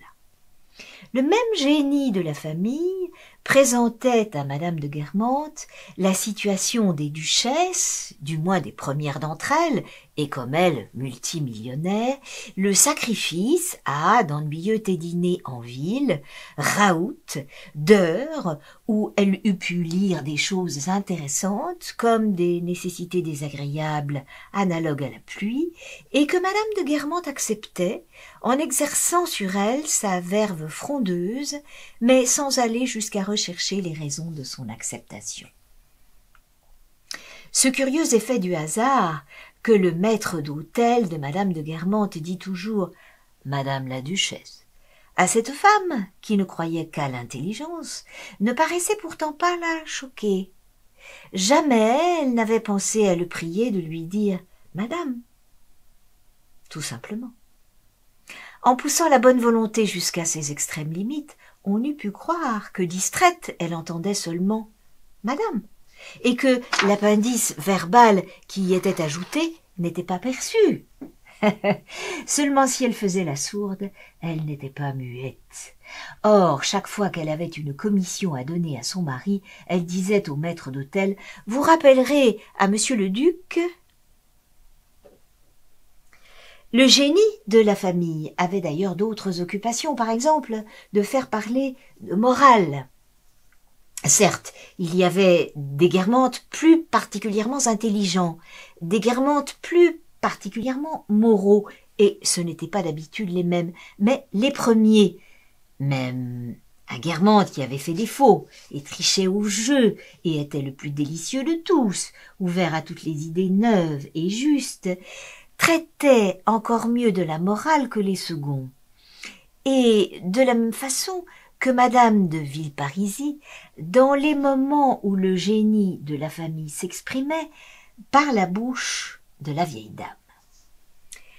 Le même génie de la famille présentait à Madame de Guermantes la situation des duchesses, du moins des premières d'entre elles, et comme elle, multimillionnaire, le sacrifice à d'ennuyeux dîners en ville, raout, d'heures où elle eût pu lire des choses intéressantes comme des nécessités désagréables analogues à la pluie, et que Madame de Guermantes acceptait en exerçant sur elle sa verve frondeuse, mais sans aller jusqu'à rechercher les raisons de son acceptation. Ce curieux effet du hasard que le maître d'hôtel de Madame de Guermantes dit toujours « Madame la Duchesse », à cette femme, qui ne croyait qu'à l'intelligence, ne paraissait pourtant pas la choquer. Jamais elle n'avait pensé à le prier de lui dire « Madame », tout simplement. En poussant la bonne volonté jusqu'à ses extrêmes limites, on eût pu croire que distraite, elle entendait seulement « Madame », et que l'appendice verbal qui y était ajouté n'était pas perçu. Seulement si elle faisait la sourde, elle n'était pas muette. Or, chaque fois qu'elle avait une commission à donner à son mari, elle disait au maître d'hôtel « Vous rappellerez à monsieur le duc ?» Le génie de la famille avait d'ailleurs d'autres occupations, par exemple de faire parler de morale. Certes, il y avait des Guermantes plus particulièrement intelligents, des Guermantes plus particulièrement moraux, et ce n'étaient pas d'habitude les mêmes, mais les premiers. Même un Guermantes qui avait fait défaut, et trichait au jeu, et était le plus délicieux de tous, ouvert à toutes les idées neuves et justes, traitait encore mieux de la morale que les seconds. Et de la même façon que Madame de Villeparisis, dans les moments où le génie de la famille s'exprimait par la bouche de la vieille dame.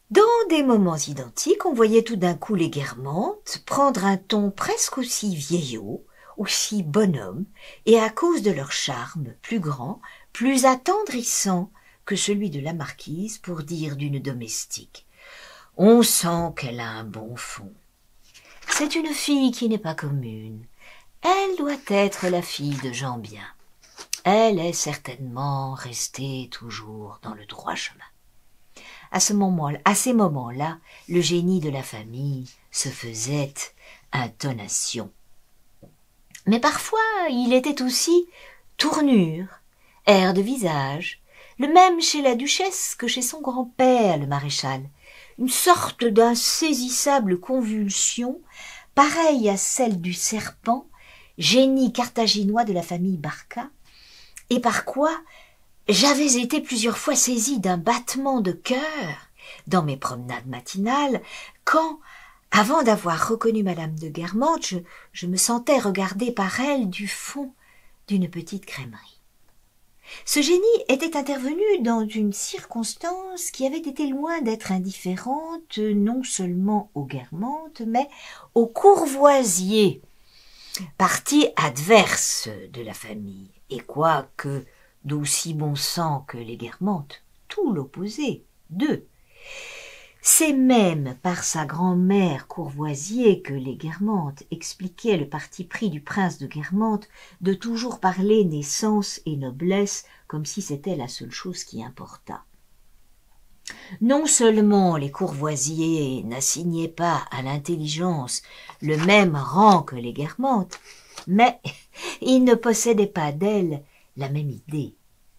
Dans des moments identiques, on voyait tout d'un coup les Guermantes prendre un ton presque aussi vieillot, aussi bonhomme, et à cause de leur charme plus grand, plus attendrissant que celui de la marquise, pour dire d'une domestique. On sent qu'elle a un bon fond. C'est une fille qui n'est pas commune. Elle doit être la fille de gens bien. Elle est certainement restée toujours dans le droit chemin. À ce moment, à ces moments-là, le génie de la famille se faisait intonation. Mais parfois, il était aussi tournure, air de visage, le même chez la duchesse que chez son grand-père, le maréchal, une sorte d'insaisissable convulsion, pareille à celle du serpent, génie carthaginois de la famille Barca, et par quoi j'avais été plusieurs fois saisie d'un battement de cœur dans mes promenades matinales, quand, avant d'avoir reconnu madame de Guermantes, je, je me sentais regardée par elle du fond d'une petite crèmerie. Ce génie était intervenu dans une circonstance qui avait été loin d'être indifférente non seulement aux Guermantes, mais aux Courvoisiers, partie adverse de la famille, et quoique d'aussi bon sang que les Guermantes, tout l'opposé d'eux. C'est même par sa grand-mère Courvoisier que les Guermantes expliquaient le parti pris du prince de Guermantes de toujours parler naissance et noblesse comme si c'était la seule chose qui importât. Non seulement les Courvoisiers n'assignaient pas à l'intelligence le même rang que les Guermantes, mais ils ne possédaient pas d'elle la même idée.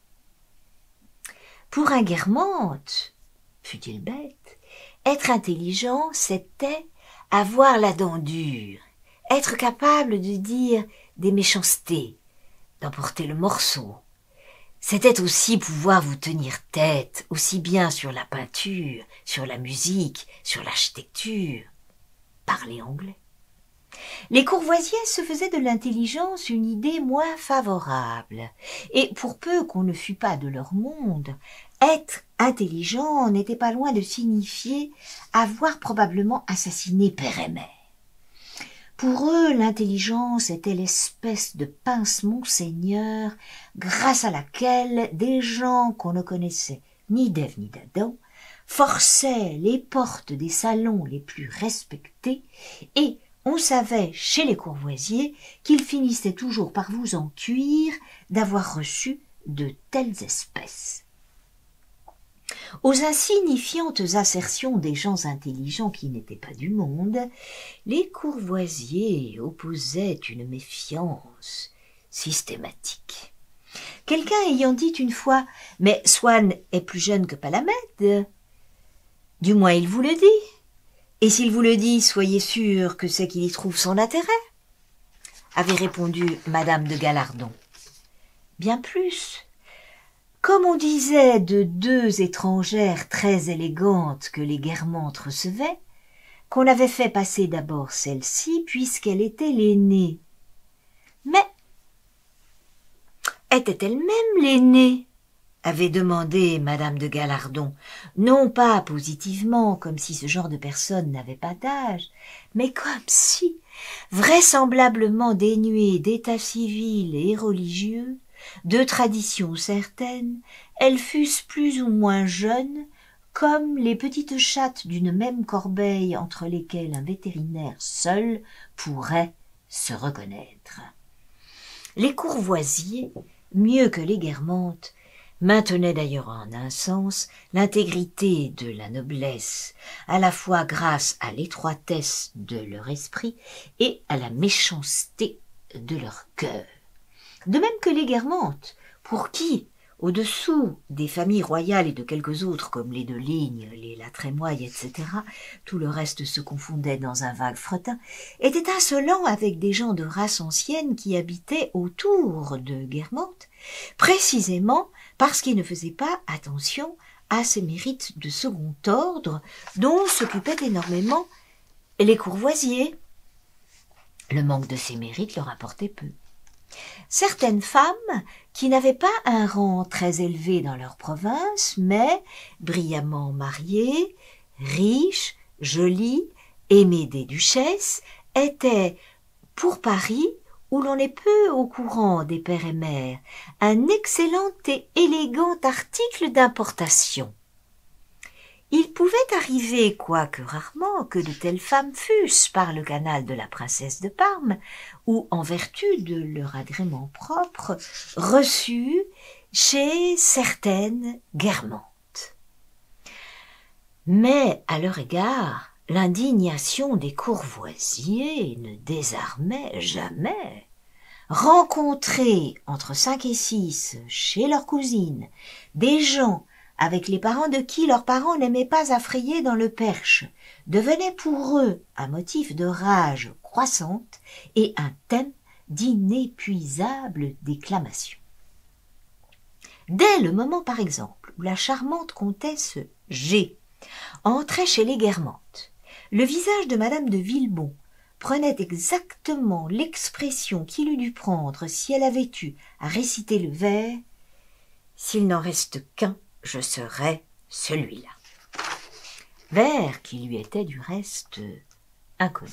Pour un Guermantes, fût-il bête, être intelligent, c'était avoir la dent dure, être capable de dire des méchancetés, d'emporter le morceau. C'était aussi pouvoir vous tenir tête, aussi bien sur la peinture, sur la musique, sur l'architecture. Parler anglais. Les Courvoisiers se faisaient de l'intelligence une idée moins favorable, et pour peu qu'on ne fût pas de leur monde, être intelligent n'était pas loin de signifier avoir probablement assassiné père et mère. Pour eux, l'intelligence était l'espèce de pince monseigneur grâce à laquelle des gens qu'on ne connaissait ni d'Ève ni d'Adam forçaient les portes des salons les plus respectés, et on savait chez les Courvoisiers qu'ils finissaient toujours par vous en cuire d'avoir reçu de telles espèces. Aux insignifiantes assertions des gens intelligents qui n'étaient pas du monde, les Courvoisiers opposaient une méfiance systématique. Quelqu'un ayant dit une fois « Mais Swann est plus jeune que Palamède », du moins il vous le dit, et s'il vous le dit, soyez sûr que c'est qu'il y trouve son intérêt, avait répondu madame de Gallardon. Bien plus. Comme on disait de deux étrangères très élégantes que les Guermantes recevaient, qu'on avait fait passer d'abord celle-ci puisqu'elle était l'aînée. Mais était-elle même l'aînée ? Avait demandé madame de Gallardon, non pas positivement, comme si ce genre de personne n'avait pas d'âge, mais comme si, vraisemblablement dénuée d'état civil et religieux, de traditions certaines, elles fussent plus ou moins jeunes, comme les petites chattes d'une même corbeille entre lesquelles un vétérinaire seul pourrait se reconnaître. Les Courvoisiers, mieux que les Guermantes, maintenaient d'ailleurs en un sens l'intégrité de la noblesse, à la fois grâce à l'étroitesse de leur esprit et à la méchanceté de leur cœur. De même que les Guermantes, pour qui, au-dessous des familles royales et de quelques autres comme les de Ligne, les La Trémoille, et cetera, tout le reste se confondait dans un vague fretin, étaient insolents avec des gens de race ancienne qui habitaient autour de Guermantes, précisément parce qu'ils ne faisaient pas attention à ces mérites de second ordre dont s'occupaient énormément les Courvoisiers. Le manque de ces mérites leur importait peu. Certaines femmes, qui n'avaient pas un rang très élevé dans leur province, mais brillamment mariées, riche, jolie, aimée des duchesses, était, pour Paris, où l'on est peu au courant des pères et mères, un excellent et élégant article d'importation. Il pouvait arriver, quoique rarement, que de telles femmes fussent, par le canal de la princesse de Parme, ou en vertu de leur agrément propre, reçues chez certaines Guermantes. Mais, à leur égard, l'indignation des courvoisiers ne désarmait jamais. Rencontrer entre cinq et six, chez leurs cousines, des gens avec les parents de qui leurs parents n'aimaient pas affrayer dans le Perche, devenait pour eux un motif de rage croissante et un thème d'inépuisable déclamation. Dès le moment, par exemple, où la charmante comtesse G entrait chez les Guermantes, le visage de madame de Villebon prenait exactement l'expression qu'il eût dû prendre si elle avait eu à réciter le vers « S'il n'en reste qu'un, je serai celui-là », vers qui lui était du reste inconnu.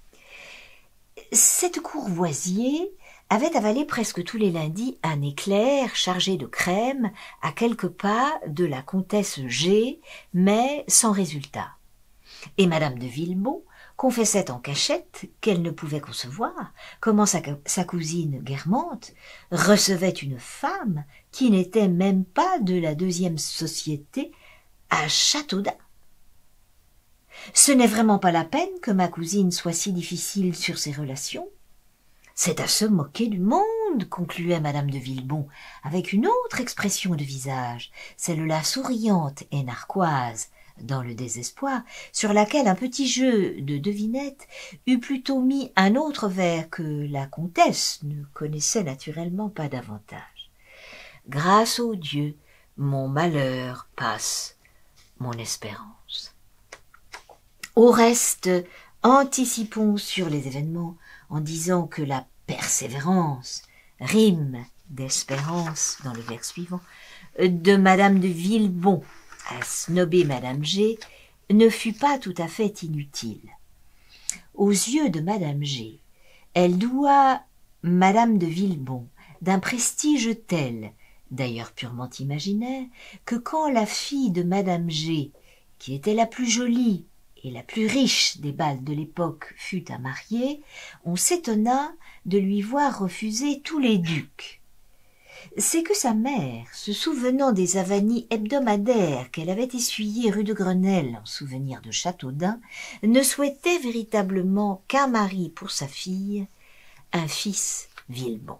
Cette courvoisier avait avalé presque tous les lundis un éclair chargé de crème à quelques pas de la comtesse G, mais sans résultat. Et madame de Villebon confessait en cachette qu'elle ne pouvait concevoir comment sa, sa cousine Guermantes recevait une femme qui n'était même pas de la deuxième société à Châteaudun. « Ce n'est vraiment pas la peine que ma cousine soit si difficile sur ses relations. C'est à se moquer du monde, concluait madame de Villebon, avec une autre expression de visage, celle-là souriante et narquoise, dans le désespoir, sur laquelle un petit jeu de devinette eût plutôt mis un autre vers que la comtesse ne connaissait naturellement pas davantage. Grâce au Dieu, mon malheur passe, mon espérance. Au reste, anticipons sur les événements en disant que la persévérance rime d'espérance dans le vers suivant de madame de Villebon à snober madame G ne fut pas tout à fait inutile. Aux yeux de madame G, elle doua madame de Villebon d'un prestige tel, d'ailleurs purement imaginaire, que quand la fille de madame G, qui était la plus jolie et la plus riche des bals de l'époque, fut à marier, on s'étonna de lui voir refuser tous les ducs. C'est que sa mère, se souvenant des avanies hebdomadaires qu'elle avait essuyées rue de Grenelle en souvenir de Châteaudun, ne souhaitait véritablement qu'un mari pour sa fille, un fils Villebon.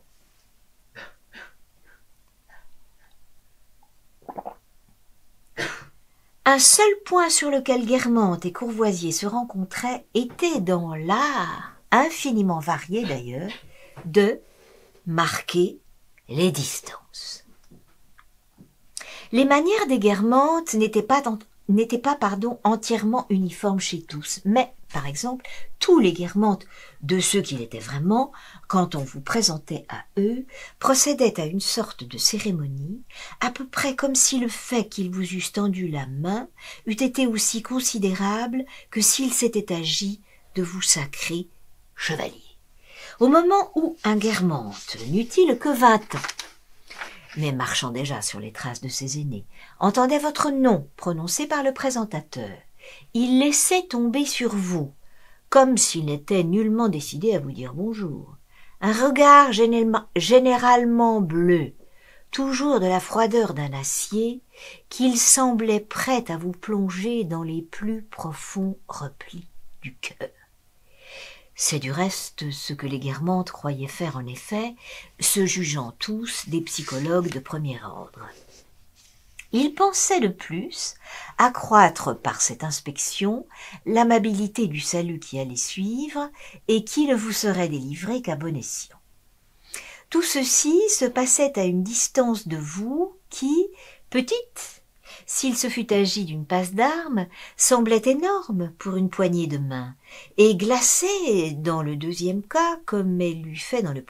Un seul point sur lequel Guermantes et Courvoisier se rencontraient était dans l'art, infiniment varié d'ailleurs, de marquer les distances. Les manières des Guermantes n'étaient pas, n'étaient pas pardon, entièrement uniformes chez tous, mais, par exemple, tous les Guermantes, de ceux qu'il était vraiment, quand on vous présentait à eux, procédaient à une sorte de cérémonie, à peu près comme si le fait qu'ils vous eussent tendu la main eût été aussi considérable que s'il s'était agi de vous sacrer chevalier. Au moment où un Guermantes n'eut-il que vingt ans, mais marchant déjà sur les traces de ses aînés, entendait votre nom prononcé par le présentateur, il laissait tomber sur vous, comme s'il n'était nullement décidé à vous dire bonjour, un regard généralement bleu, toujours de la froideur d'un acier, qu'il semblait prêt à vous plonger dans les plus profonds replis du cœur. C'est du reste ce que les Guermantes croyaient faire en effet, se jugeant tous des psychologues de premier ordre. Ils pensaient de plus accroître par cette inspection l'amabilité du salut qui allait suivre et qui ne vous serait délivré qu'à bon escient. Tout ceci se passait à une distance de vous qui, petite, s'il se fût agi d'une passe d'armes, semblait énorme pour une poignée de main, et glacée, dans le deuxième cas, comme elle l'eût fait dans le premier,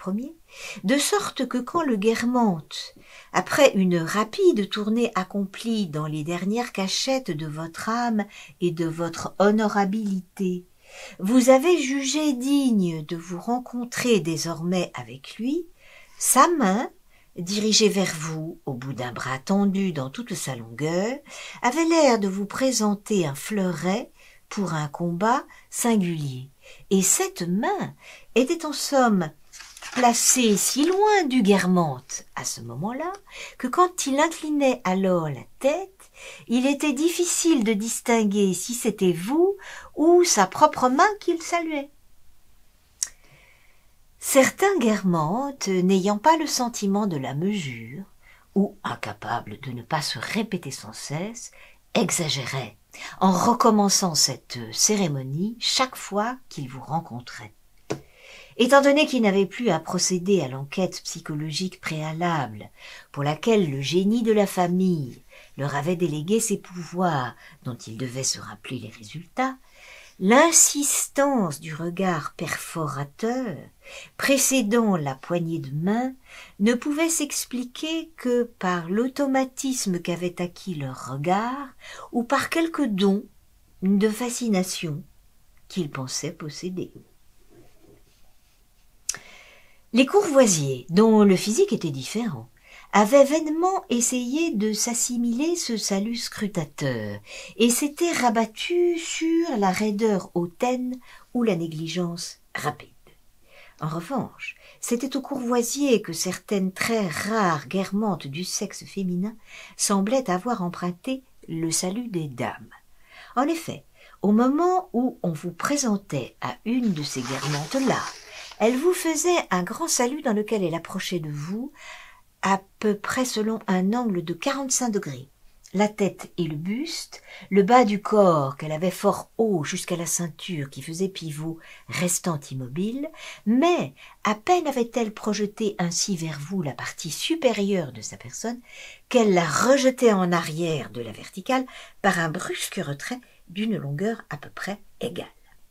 de sorte que quand le Guermantes, après une rapide tournée accomplie dans les dernières cachettes de votre âme et de votre honorabilité, vous avez jugé digne de vous rencontrer désormais avec lui, sa main, dirigée vers vous au bout d'un bras tendu dans toute sa longueur, avait l'air de vous présenter un fleuret pour un combat singulier. Et cette main était en somme placée si loin du Guermantes à ce moment-là que quand il inclinait alors la tête, il était difficile de distinguer si c'était vous ou sa propre main qu'il saluait. Certains Guermantes, n'ayant pas le sentiment de la mesure, ou incapables de ne pas se répéter sans cesse, exagéraient en recommençant cette cérémonie chaque fois qu'ils vous rencontraient. Étant donné qu'ils n'avaient plus à procéder à l'enquête psychologique préalable pour laquelle le génie de la famille leur avait délégué ses pouvoirs dont ils devaient se rappeler les résultats, l'insistance du regard perforateur précédant la poignée de main ne pouvait s'expliquer que par l'automatisme qu'avait acquis leur regard ou par quelque don de fascination qu'ils pensaient posséder. Les Courvoisiers, dont le physique était différent, avaient vainement essayé de s'assimiler ce salut scrutateur et s'étaient rabattus sur la raideur hautaine ou la négligence rapide. En revanche, c'était aux Courvoisiers que certaines très rares Guermantes du sexe féminin semblaient avoir emprunté le salut des dames. En effet, au moment où on vous présentait à une de ces Guermantes-là, elle vous faisait un grand salut dans lequel elle approchait de vous, à peu près selon un angle de quarante-cinq degrés. La tête et le buste, le bas du corps qu'elle avait fort haut jusqu'à la ceinture qui faisait pivot, restant immobile, mais à peine avait-elle projeté ainsi vers vous la partie supérieure de sa personne qu'elle la rejetait en arrière de la verticale par un brusque retrait d'une longueur à peu près égale.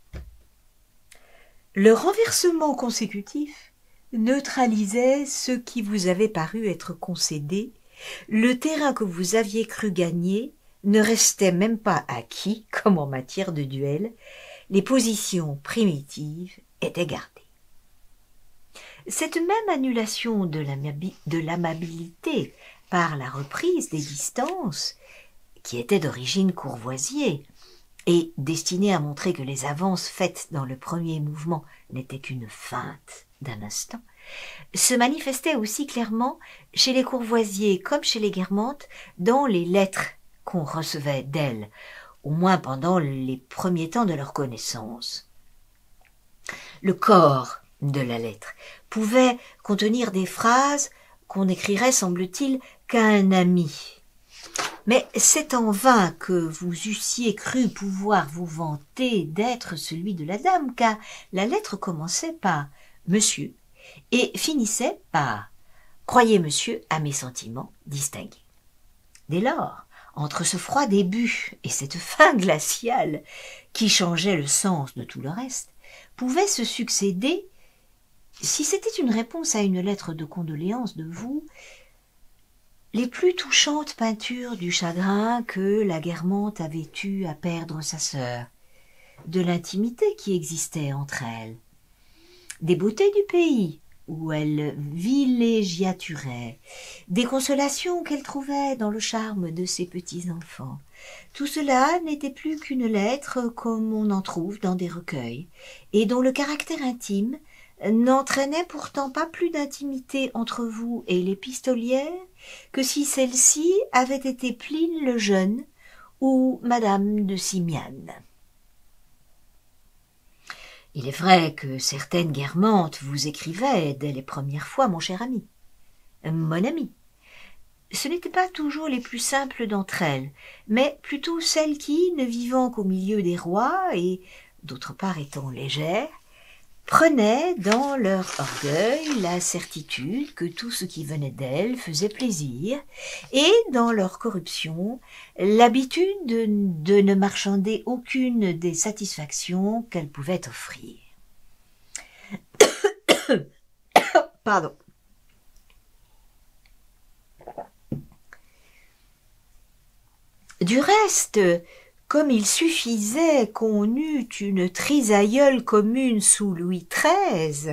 Le renversement consécutif neutralisait ce qui vous avait paru être concédé, le terrain que vous aviez cru gagner ne restait même pas acquis, comme en matière de duel, les positions primitives étaient gardées. Cette même annulation de l'amabilité par la reprise des distances, qui était d'origine Courvoisier, et destinée à montrer que les avances faites dans le premier mouvement n'étaient qu'une feinte d'un instant, se manifestait aussi clairement chez les Courvoisiers comme chez les Guermantes dans les lettres qu'on recevait d'elles, au moins pendant les premiers temps de leur connaissance. Le corps de la lettre pouvait contenir des phrases qu'on n'écrirait, semble-t-il, qu'à un ami. Mais c'est en vain que vous eussiez cru pouvoir vous vanter d'être celui de la dame, car la lettre commençait par « Monsieur » et finissait par « Croyez, monsieur, à mes sentiments distingués ». Dès lors, entre ce froid début et cette fin glaciale qui changeait le sens de tout le reste, pouvait se succéder, si c'était une réponse à une lettre de condoléance de vous, les plus touchantes peintures du chagrin que la Guermantes avait eu à perdre sa sœur, de l'intimité qui existait entre elles, des beautés du pays où elle villégiaturait, des consolations qu'elle trouvait dans le charme de ses petits-enfants. Tout cela n'était plus qu'une lettre comme on en trouve dans des recueils, et dont le caractère intime n'entraînait pourtant pas plus d'intimité entre vous et l'épistolière que si celle-ci avait été Pline le Jeune ou Madame de Simiane. Il est vrai que certaines Guermantes vous écrivaient dès les premières fois, mon cher ami, mon ami. Ce n'étaient pas toujours les plus simples d'entre elles, mais plutôt celles qui, ne vivant qu'au milieu des rois et, d'autre part étant légères, prenaient dans leur orgueil la certitude que tout ce qui venait d'elles faisait plaisir, et dans leur corruption l'habitude de, de ne marchander aucune des satisfactions qu'elles pouvaient offrir. Pardon. Du reste, comme il suffisait qu'on eût une trisaïeule commune sous Louis treize,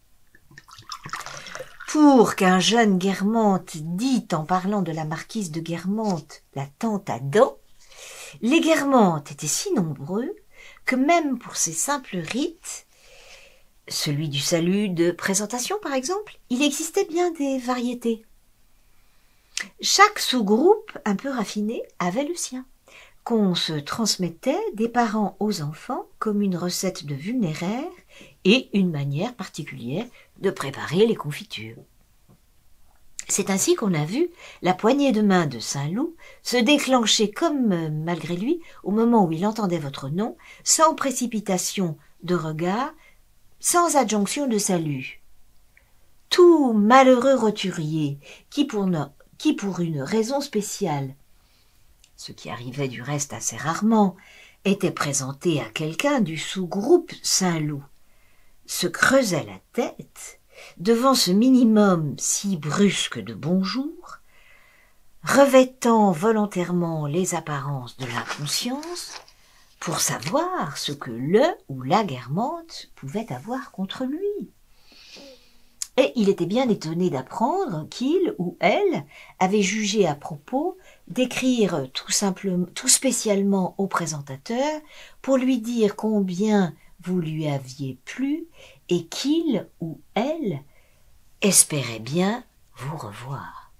pour qu'un jeune Guermantes dît en parlant de la marquise de Guermantes la tante Adam, les Guermantes étaient si nombreux que même pour ces simples rites, celui du salut de présentation par exemple, il existait bien des variétés. Chaque sous-groupe un peu raffiné avait le sien, qu'on se transmettait des parents aux enfants comme une recette de vulnéraire et une manière particulière de préparer les confitures. C'est ainsi qu'on a vu la poignée de main de Saint-Loup se déclencher comme malgré lui au moment où il entendait votre nom, sans précipitation de regard, sans adjonction de salut. Tout malheureux roturier qui pour, no qui pour une raison spéciale, ce qui arrivait du reste assez rarement, était présenté à quelqu'un du sous-groupe Saint-Loup, se creusait la tête devant ce minimum si brusque de bonjour, revêtant volontairement les apparences de l'inconscience pour savoir ce que le ou la Guermantes pouvait avoir contre lui. Et il était bien étonné d'apprendre qu'il ou elle avait jugé à propos d'écrire tout simplement, tout spécialement au présentateur pour lui dire combien vous lui aviez plu et qu'il ou elle espérait bien vous revoir.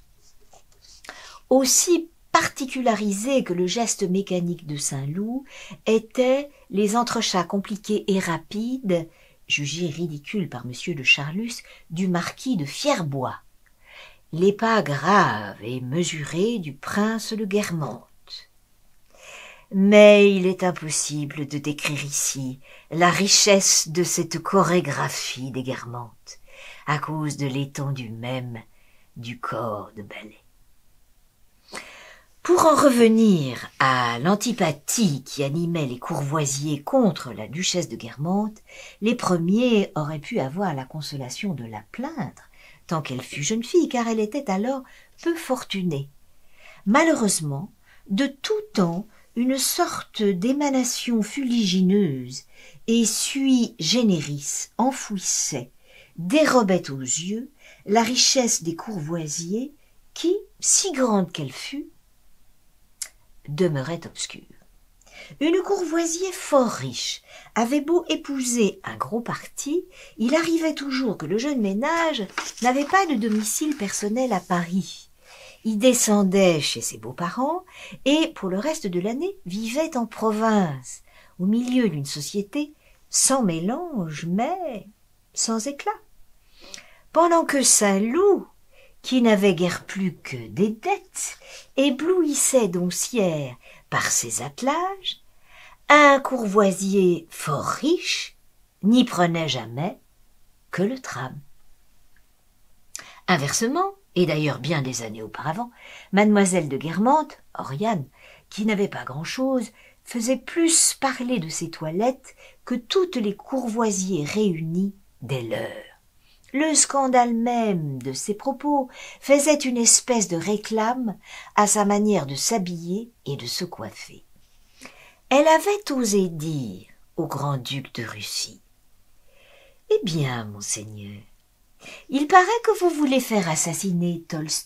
Aussi particularisé que le geste mécanique de Saint-Loup étaient les entrechats compliqués et rapides, jugé ridicule par monsieur de Charlus, du marquis de Fierbois, les pas graves et mesurés du prince de Guermantes. Mais il est impossible de décrire ici la richesse de cette chorégraphie des Guermantes, à cause de l'étendue même du corps de ballet. Pour en revenir à l'antipathie qui animait les Courvoisiers contre la duchesse de Guermantes, les premiers auraient pu avoir la consolation de la plaindre, tant qu'elle fut jeune fille, car elle était alors peu fortunée. Malheureusement, de tout temps, une sorte d'émanation fuligineuse et sui generis enfouissait, dérobait aux yeux la richesse des Courvoisiers qui, si grande qu'elle fût, demeurait obscure. Une Courvoisier fort riche avait beau épouser un gros parti, il arrivait toujours que le jeune ménage n'avait pas de domicile personnel à Paris. Il descendait chez ses beaux-parents et, pour le reste de l'année, vivait en province, au milieu d'une société sans mélange, mais sans éclat. Pendant que Saint-Loup, qui n'avait guère plus que des dettes, éblouissait Doncières par ses attelages, un Courvoisier fort riche n'y prenait jamais que le tram. Inversement, et d'ailleurs bien des années auparavant, mademoiselle de Guermantes, Oriane, qui n'avait pas grand-chose, faisait plus parler de ses toilettes que toutes les Courvoisiers réunies des leurs. Le scandale même de ses propos faisait une espèce de réclame à sa manière de s'habiller et de se coiffer. Elle avait osé dire au grand-duc de Russie: « Eh bien, monseigneur, il paraît que vous voulez faire assassiner Tolstoï ?»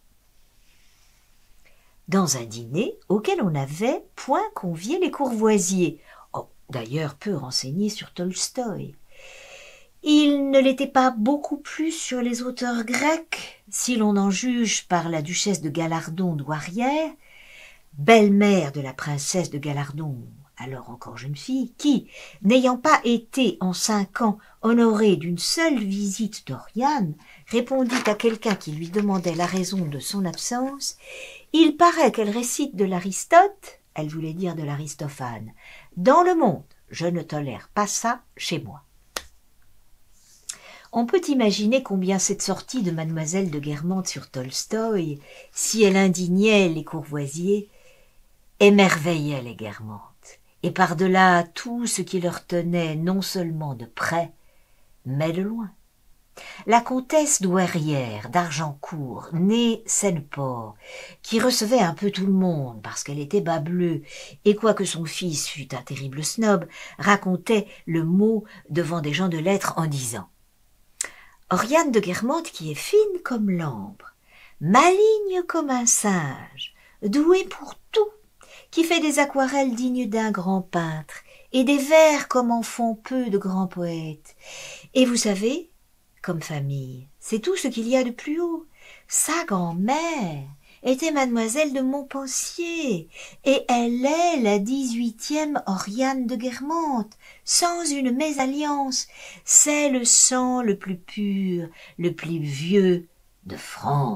Dans un dîner auquel on n'avait point convié les Courvoisiers, oh, d'ailleurs peu renseignés sur Tolstoï. Il ne l'était pas beaucoup plus sur les auteurs grecs, si l'on en juge par la duchesse de Gallardon douairière, belle-mère de la princesse de Gallardon, alors encore jeune fille, qui, n'ayant pas été en cinq ans honorée d'une seule visite d'Oriane, répondit à quelqu'un qui lui demandait la raison de son absence: « Il paraît qu'elle récite de l'Aristote, elle voulait dire de l'Aristophane, dans le monde, je ne tolère pas ça chez moi. » On peut imaginer combien cette sortie de mademoiselle de Guermantes sur Tolstoï, si elle indignait les Courvoisiers, émerveillait les Guermantes, et par-delà tout ce qui leur tenait non seulement de près, mais de loin. La comtesse douairière d'Argencourt, née Seine-Port, qui recevait un peu tout le monde parce qu'elle était bas bleue, et quoique son fils fût un terrible snob, racontait le mot devant des gens de lettres en disant « Oriane de Guermantes qui est fine comme l'ambre, maligne comme un singe, douée pour tout, qui fait des aquarelles dignes d'un grand peintre, et des vers comme en font peu de grands poètes. Et vous savez, comme famille, c'est tout ce qu'il y a de plus haut. Sa grand-mère était mademoiselle de Montpensier, et elle est la dix-huitième Oriane de Guermantes, sans une mésalliance. C'est le sang le plus pur, le plus vieux de France. »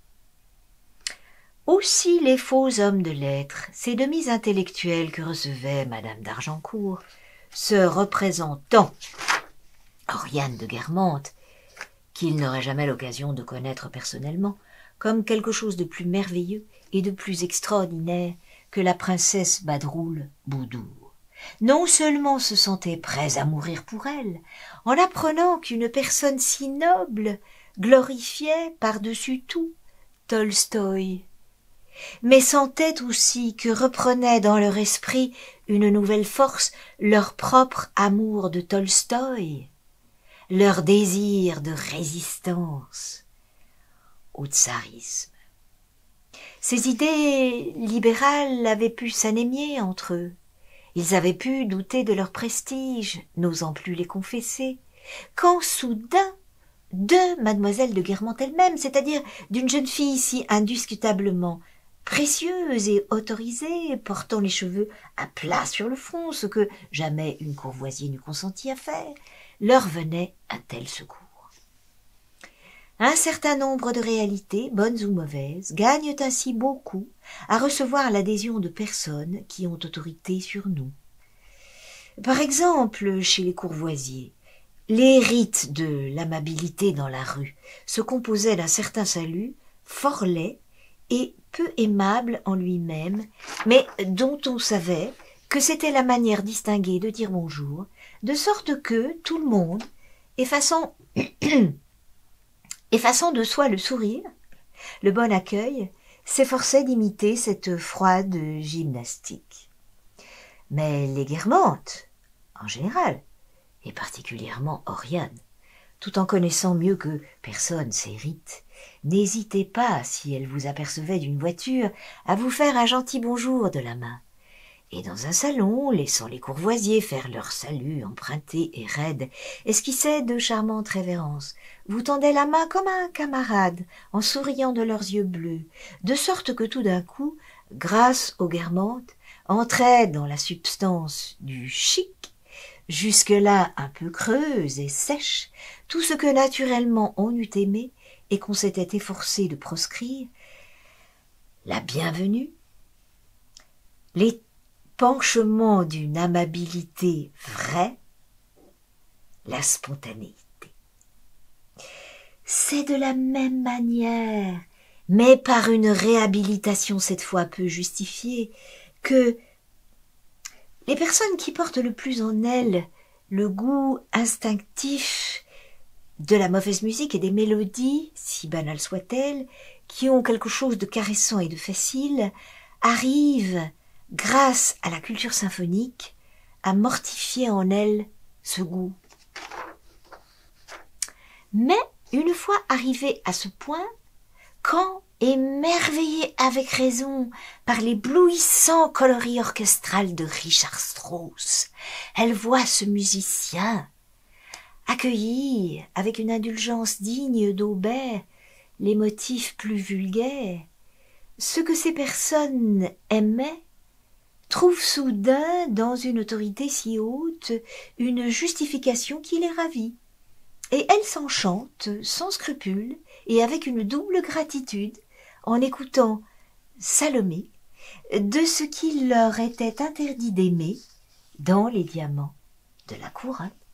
Aussi les faux hommes de lettres, ces demi-intellectuels que recevait madame d'Argencourt, se représentant Oriane de Guermantes, qu'il n'aurait jamais l'occasion de connaître personnellement, comme quelque chose de plus merveilleux et de plus extraordinaire que la princesse Badroul Boudour. Non seulement se sentait prêts à mourir pour elle, en apprenant qu'une personne si noble glorifiait par-dessus tout Tolstoï, mais sentait aussi que reprenait dans leur esprit une nouvelle force leur propre amour de Tolstoï, leur désir de résistance au tsarisme. Ces idées libérales avaient pu s'anémier entre eux. Ils avaient pu douter de leur prestige, n'osant plus les confesser, quand soudain, de mademoiselle de Guermantes elle-même, c'est-à-dire d'une jeune fille si indiscutablement précieuse et autorisée, portant les cheveux à plat sur le front, ce que jamais une courvoisier n'eût consenti à faire, leur venait un tel secours. Un certain nombre de réalités, bonnes ou mauvaises, gagnent ainsi beaucoup à recevoir l'adhésion de personnes qui ont autorité sur nous. Par exemple, chez les courvoisiers, les rites de l'amabilité dans la rue se composaient d'un certain salut fort laid et peu aimable en lui-même, mais dont on savait que c'était la manière distinguée de dire bonjour, de sorte que tout le monde, effaçant, effaçant de soi le sourire, le bon accueil, s'efforçait d'imiter cette froide gymnastique. Mais les Guermantes, en général, et particulièrement Oriane, tout en connaissant mieux que personne ses rites, n'hésitez pas, si elle vous apercevait d'une voiture, à vous faire un gentil bonjour de la main. Et dans un salon, laissant les courvoisiers faire leur salut emprunté et raide, esquissaient de charmantes révérences, vous tendaient la main comme un camarade, en souriant de leurs yeux bleus, de sorte que tout d'un coup, grâce aux Guermantes, entrait dans la substance du chic, jusque-là un peu creuse et sèche, tout ce que naturellement on eût aimé et qu'on s'était efforcé de proscrire, la bienvenue, les penchements d'une amabilité vraie, la spontanéité. C'est de la même manière, mais par une réhabilitation cette fois peu justifiée, que les personnes qui portent le plus en elles le goût instinctif de la mauvaise musique et des mélodies, si banales soient-elles, qui ont quelque chose de caressant et de facile, arrivent, grâce à la culture symphonique, à mortifier en elles ce goût. Mais une fois arrivées à ce point, quand, émerveillées avec raison par l'éblouissant coloris orchestral de Richard Strauss, elles voient ce musicien accueillir avec une indulgence digne d'Aubert les motifs plus vulgaires, ce que ces personnes aimaient trouve soudain dans une autorité si haute une justification qui les ravit, et elles s'enchantent sans scrupule et avec une double gratitude en écoutant Salomé de ce qu'il leur était interdit d'aimer dans les diamants de la couronne.